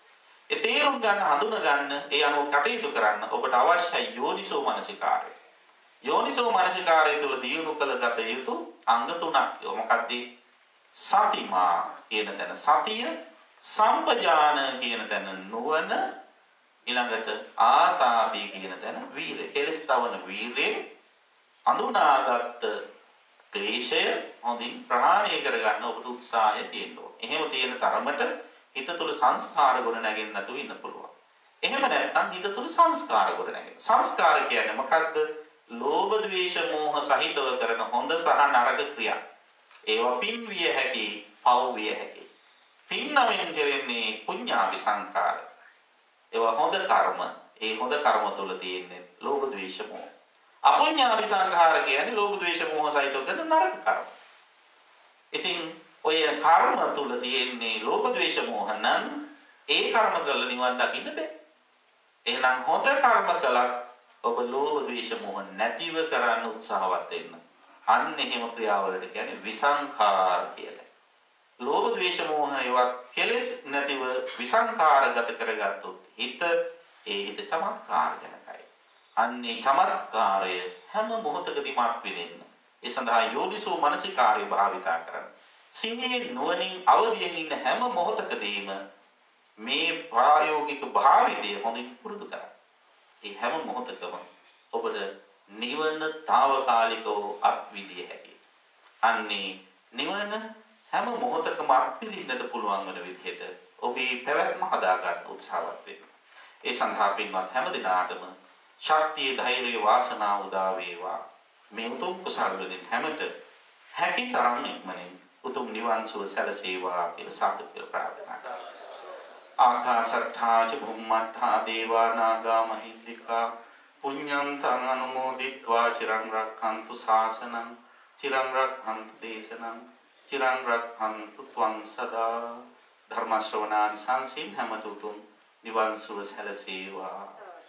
ඒ තේරුම් ගන්න හඳුන ගන්න ඒ අනුව කටයුතු කරන්න ඔබට අවශ්‍යයි යෝනිසෝ මනසිකාරය. යෝනිසෝ මනසිකාරය තුළ දියුණු කළ ගත යුතු අංග තුනක්. මොකක්ද? සතිමා කියන තැන සතිය, සම්පජාන කියන තැන නුවණ, ඊළඟට ආතාපි කියන තැන වීරය. කෙලස් තවන වීරය අඳුනාගත් ක්ලේශය හොඳින් ප්‍රහාණය කරගන්න ඔබට උත්සාහය තියෙනවා. එහෙම තියෙන තරමට හිත තුළ සංස්කාර ගොඩ නැගෙන්න නැතුව ඉන්න පුළුවන්. එහෙම නැත්නම් හිත තුළ සංස්කාර ගොඩ නැගෙන. සංස්කාර කියන්නේ මොකක්ද? ලෝභ ද්වේෂ මෝහ සහිතව කරන හොඳ සහ නරක ක්‍රියා. ඒවා පින් විය හැකි, පව් විය හැකි. පින් නමින් කරන්නේ පුඤ්ඤාවි සංඛාර. ඒවා හොඳ කර්ම. ඒ හොඳ කර්ම තුළ තියෙන්නේ ලෝභ ද්වේෂ මෝහ. අපුඤ්ඤාවි සංඛාර කියන්නේ ලෝභ ද්වේෂ මෝහ සහිතව කරන නරක කර්ම. ඉතින් ඔය කර්ම තුල තියෙන්නේ ලෝභ ද්වේෂ මෝහ නම් ඒ කර්ම කළ නිවන් දකින්න බෑ. එහෙනම් හොඳ කර්ම කළත් ඔබ ලෝභ ද්වේෂ මෝහ නැතිව කරන්න උත්සාහවත් වෙන්න. අන්න එහෙම ක්‍රියාවලට කියන්නේ විසංඛාර කියලා. ලෝභ ද්වේෂ මෝහ ඒවත් කෙලෙස් නැතිව විසංඛාරගත කරගත්තොත් හිත ඒ හිත චමත්කාර ජනකයි. අන්නේ චමත්කාරය හැම මොහොතකදී මාත් විඳින්න. ඒ සඳහා යෝනිසෝ මනසිකාරය භාවිතා කරන්න. සිහියෙන් නුවණින් අවදියෙන් ඉන්න හැම මොහොතකදීම මේ ප්‍රායෝගික භාවිතය හොඳින් පුරුදු කරන්න. ඒ හැම මොහොතකම ඔබට නිවන తాවකාලිකව අත්විදිය හැකියි. අන්නේ නිවන හැම මොහොතකම අත්විඳින්නට පුළුවන් වෙන විදිහට ඔබේ පැවැත්ම හදා ගන්න උත්සාහවත් වෙන්න. ඒ සඳහා පින්වත් හැම දිනාටම ශක්තිය, ධෛර්යය, වාසනාව උදා වේවා. මේ උතුම් කුසල වලින් හැමත හැකි තරම් ඉක්මනින් උතුම් නිවන් සුව සැලසේවා කියලා සාදුකර ප්‍රාර්ථනා කරා. ආකාසට්ඨා ච භුම්මට්ඨා දේවා නාග මහිද්దికා පුඤ්ඤන්තං අනුමෝදිත්වා චිරං රක්ඛන්තු ශාසනං චිරං රක්ඛන්තු දේශනං චිරං රක්ඛන්තු ත්වං සදා. ධර්ම ශ්‍රවණානි සංසින් හැමත උතුම් නිවන් සුව සැලසේවා.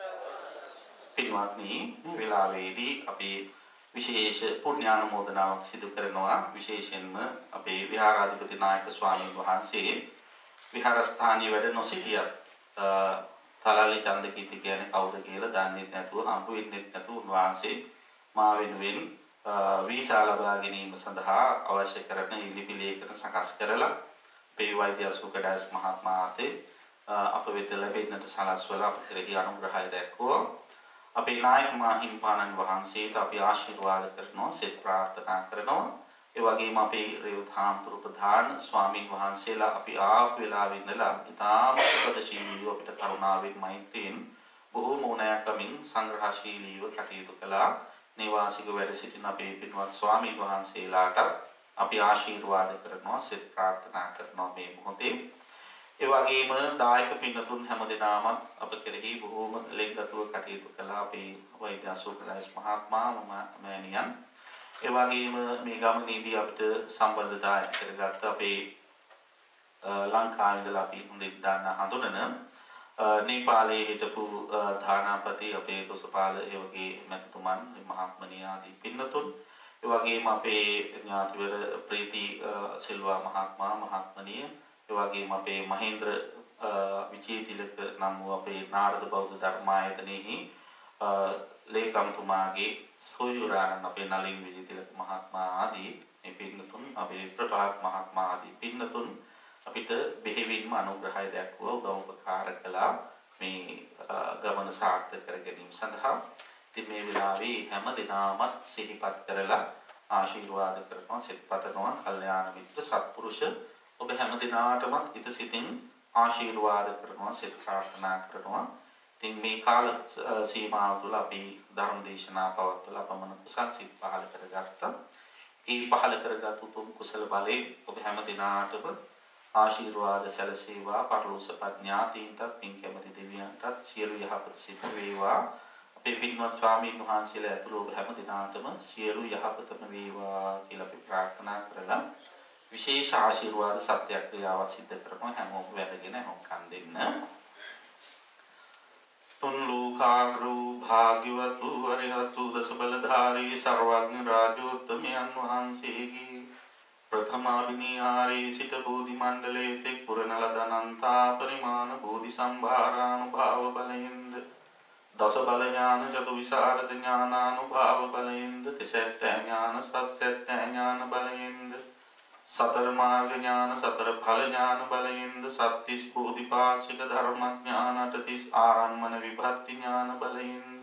පින්වත්නි, මේ වෙලාවේදී අපි විශේෂ පුණ්‍යානුමෝදනාවක් සිදු කරනවා. විශේෂයෙන්ම අපේ විහාරාධිපති නායක ස්වාමීන් වහන්සේ විහාරස්ථානීය වැඩ නොසිටියත් තලල්ලි චන්දකීර්ති කියන්නේ කවුද කියලා දන්නේ නැතුව හම්බ වෙන්නේ නැතුව උන්වහන්සේ මා වෙනුවෙන් වීසා ලබා ගැනීම සඳහා අවශ්‍ය කරන ලිපි ලේඛන සකස් කරලා අපේ වෛද්‍ය අසුකඩස් මහත්මයාට අප වෙත ලැබෙන්නට සලස්වලා අප කෙරෙහි අනුග්‍රහය දැක්වුවා. අපේ නායක මහින්පාණන් වහන්සේට අපි ආශිර්වාද කරනවා, සෙත් ප්‍රාර්ථනා කරනවා. ඒ වගේම අපේ රේවුත් හාමුදුරු ප්‍රධාන ස්වාමින් වහන්සේලා අපි ආපු වෙලාවෙ ඉඳලා ඉතාම සුපදශීලීව අපිට කරුණාවෙන් මෛත්‍රියෙන් බොහෝම උණයකමින් සංග්‍රහශීලීව කටයුතු කළා. නිවාසික වැඩ සිටින අපේ පින්වත් ස්වාමින් වහන්සේලාට අපි ආශිර්වාද කරනවා, සෙත් ප්‍රාර්ථනා කරනවා මේ මොහොතේ. ඒ වගේම දායක පින්නතුන් හැමදෙනාම අප කෙරෙහි බොහෝම ලෙන්ගතුව කටයුතු කළා. අපේ වෛද්‍ය අශෝකදාස් මහත්මයා, මෑණියන්, ඒ වගේම මේ ගමනේදී අපිට සම්බන්ධතා ඇති කරගත්ත අපේ ලංකාවේ ඉඳලා අපි හොඳින් දන්න හඳුනන නේපාලයේ හිටපු ධානාපති අපේ තොසපාල ඒ වගේ මැතිතුමන්, මහත්මණිය ආදී පින්නතුන්, ඒ වගේම අපේ ඥාතිවර ප්‍රීති සිල්වා මහත්මයා, මහත්මණිය, ඒ වගේම අපේ මහේන්ද්‍ර විජේතිලක නම් වූ අපේ නාරද බෞද්ධ ධර්මායතනෙහි ලේකම්තුමාගේ සොයුරාණන් අපේ නලින් විජේතිලක මහත්මයා ආදී මේ පින්නතුන්, අපේ ප්‍රභාත් මහත්මයා ආදී පින්නතුන් අපිට බෙහෙවින්ම අනුග්‍රහය දක්වලා උදව් උපකාර කළා මේ ගමන සාර්ථක කර ගැනීම සඳහා. ඉතින් මේ වෙලාවේ හැම දිනම සිහිපත් කරලා ආශිර්වාද කරනවා, සෙත් පතනවා. කල්යාණ මිත්‍ර සත්පුරුෂ ඔබ හැම දිනාටම හිත සිතින් ආශිර්වාද කරනවා, සෙත් ප්‍රාර්ථනා කරනවා. ඉතින් මේ කාල සීමාව තුළ අපි ධර්ම දේශනා පවත්වලා අපමණ කුසල් සිත් පහළ කරගත්තා. ඒ පහළ කරගත් උතුම් කුසල බලයෙන් ඔබ හැම දිනාටම ආශිර්වාද සැලසේවා. පරලෝසප ඥාතීන්ටත්, පින් කැමති දෙවියන්ටත් සියලු යහපත සිද්ධ වේවා. අපේ පින්වත් ස්වාමීන් වහන්සේලා ඇතුළු ඔබ හැම දිනාටම සියලු යහපතම වේවා කියලා අපි ප්‍රාර්ථනා කරලා විශේෂ ආශිර්වාද සත්‍යක්‍රියාව සිද්ධ කරනවා. හැමෝම වැදගෙන හොම්කම් දෙන්න. තුන් ලෝකාග්‍රෝ භාග්‍යවතු වරිහතු දස බලධාරී සර්වඥ රාජෝත්තමයන් වහන්සේගේ ප්‍රථමාවිනීහාරේ සිට බෝධි මණ්ඩලයේ තෙක් පුරණ ලද අනන්තා පරිමාණ බෝධි සම්භාරානුභාව බලයෙන්ද දස බල ඥාන චතු විසරද ඥානානුභාව බලයෙන්ද තිසැත්ත ඥාන සත්සැත්ත ඥාන බලයෙන්ද සතර මාර්ග ඥාන සතර ඵල ඥාන බලයෙන්ද සත්‍තිස් බෝධිපාක්ෂික ධර්මඥාන අටතිස් ආරම්මන විභක්ති ඥාන බලයෙන්ද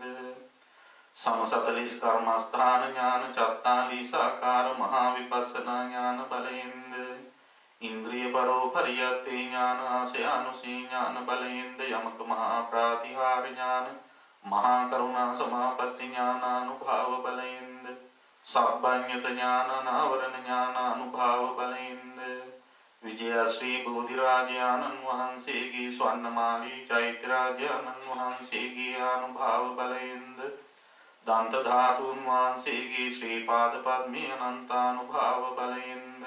සමසතලිස් කර්මස්ථාන ඥාන චත්තාලීස ආකාර මහා විපස්සනා ඥාන බලයෙන්ද ඉන්ද්‍රිය පරෝ පරියත්තේ ඥාන ආසයානුසී ඥාන බලයෙන්ද යමක මහා ප්‍රාතිහාර ඥාන මහා කරුණා සමාපatti ඥානානුභාව බලයෙන්ද සබ්බඤ්ඤත ඥාන නාවරණ ඥානානුභාව බලයෙන්ද විජය ශ්‍රී බෝධිරාජානන් වහන්සේගේ ස්වර්ණමාලී චෛත්‍යරාජානන් වහන්සේගේ අනුභාව බලයෙන්ද දන්ත ධාතුන් වහන්සේගේ ශ්‍රී පාද පද්මේ අනන්තානුභාව බලයෙන්ද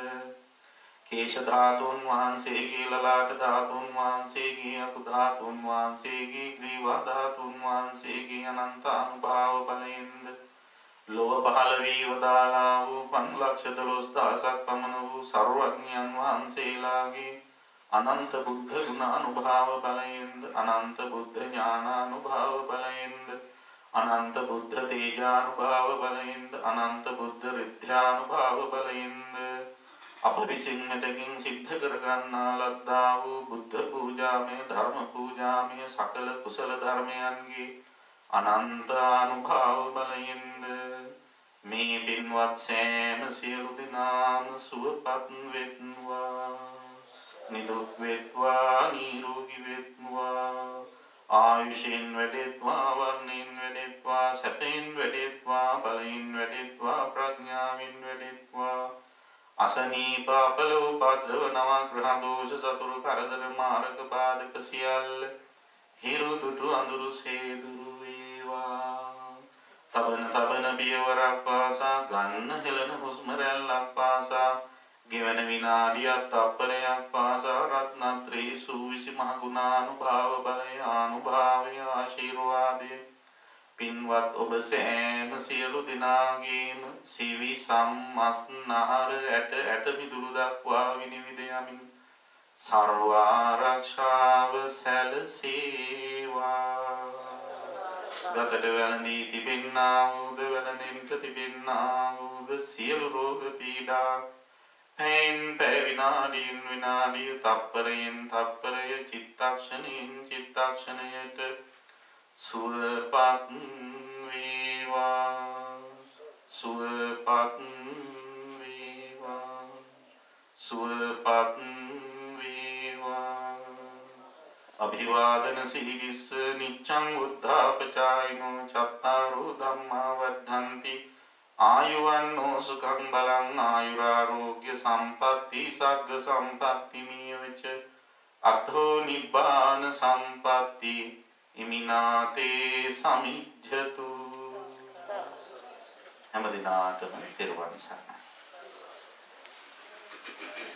කේශ ධාතුන් වහන්සේගේ ලලාට ධාතුන් වහන්සේගේ අකු ධාතුන් වහන්සේගේ ග්‍රීවා ධාතුන් වහන්සේගේ අනන්තානුභාව බලයෙන්ද ලෝව පහළ වී වදාලා වූ පන්ලක්ෂ දොළොස් දහසක් පමණ වූ සර්වඥයන් වහන්සේලාගේ අනන්ත බුද්ධ ගුණානුභාව බලයෙන්ද අනන්ත බුද්ධ ඥානානුභාව බලයෙන්ද අනන්ත බුද්ධ තේජානුභාව බලයෙන්ද අනන්ත බුද්ධ රිද්ධානුභාව බලයෙන්ද අප විසින් මෙතකින් සිද්ධ කරගන්නා ලද්දා වූ බුද්ධ පූජාමය ධර්ම පූජාමය සකල කුසල ධර්මයන්ගේ අනන්ත අනුභාව බලයෙන්ද මේ පින්වත් සෑම සියලු දෙනාම සුවපත් වෙත්වා නිදුක් වෙත්වා නිරෝගී වෙත්වා ආයුෂෙන් වැඩෙත්වා වර්ණෙන් වැඩෙත්වා සැපෙන් වැඩෙත්වා බලෙන් වැඩෙත්වා ප්‍රඥාවෙන් වැඩෙත්වා අසනීප අපල උපද්‍රව නවග්‍රහ දෝෂ සතුරු කරදර මාරක බාධක සියල්ල හිරු දුටු අඳුරු සේදුරු වේවා තබන තබන පියවරක් පාසා ගන්න හෙළන හුස්ම රැල්ලක් පාසා ගෙවන විනාඩියක් තප්පරයක් පාසා රත්නත්‍රී සූවිසි මහ ගුණානුභාව බලය ආනුභාවය ආශිර්වාදය පින්වත් ඔබ සෑම සියලු දෙනාගේම සිවි සම්මස් නහර ඇට ඇට මිදුළු දක්වා විනිවිද යමින් සර්ව ආරක්ෂාව සැලසේවා ගතට වැළඳී තිබෙන්නා වූද වැළඳෙන්ට තිබෙන්නා වූද සියලු රෝග පීඩා පැයෙන් පැය විනාඩියෙන් විනාඩිය තප්පරයෙන් තප්පරය චිත්තක්ෂණයෙන් චිත්තක්ෂණයට සුවපත් වේවා සුවපත් වේවා සුවපත් වේවා අභිවාදන සීලිස්ස නිච්ඡං උද්ධාපචායිනෝ චත්තාරෝ ධම්මා වද්ධන්ති ආයුවන්නෝ සුඛං බලං ආයුරාෝග්‍ය සම්පatti සග්ග සම්පatti මියවච අතෝ නිබ්බාන සම්පatti ඉමිනාතේ සමිජ්ජතු හැම දිනාටම තෙරුවන් සරණයි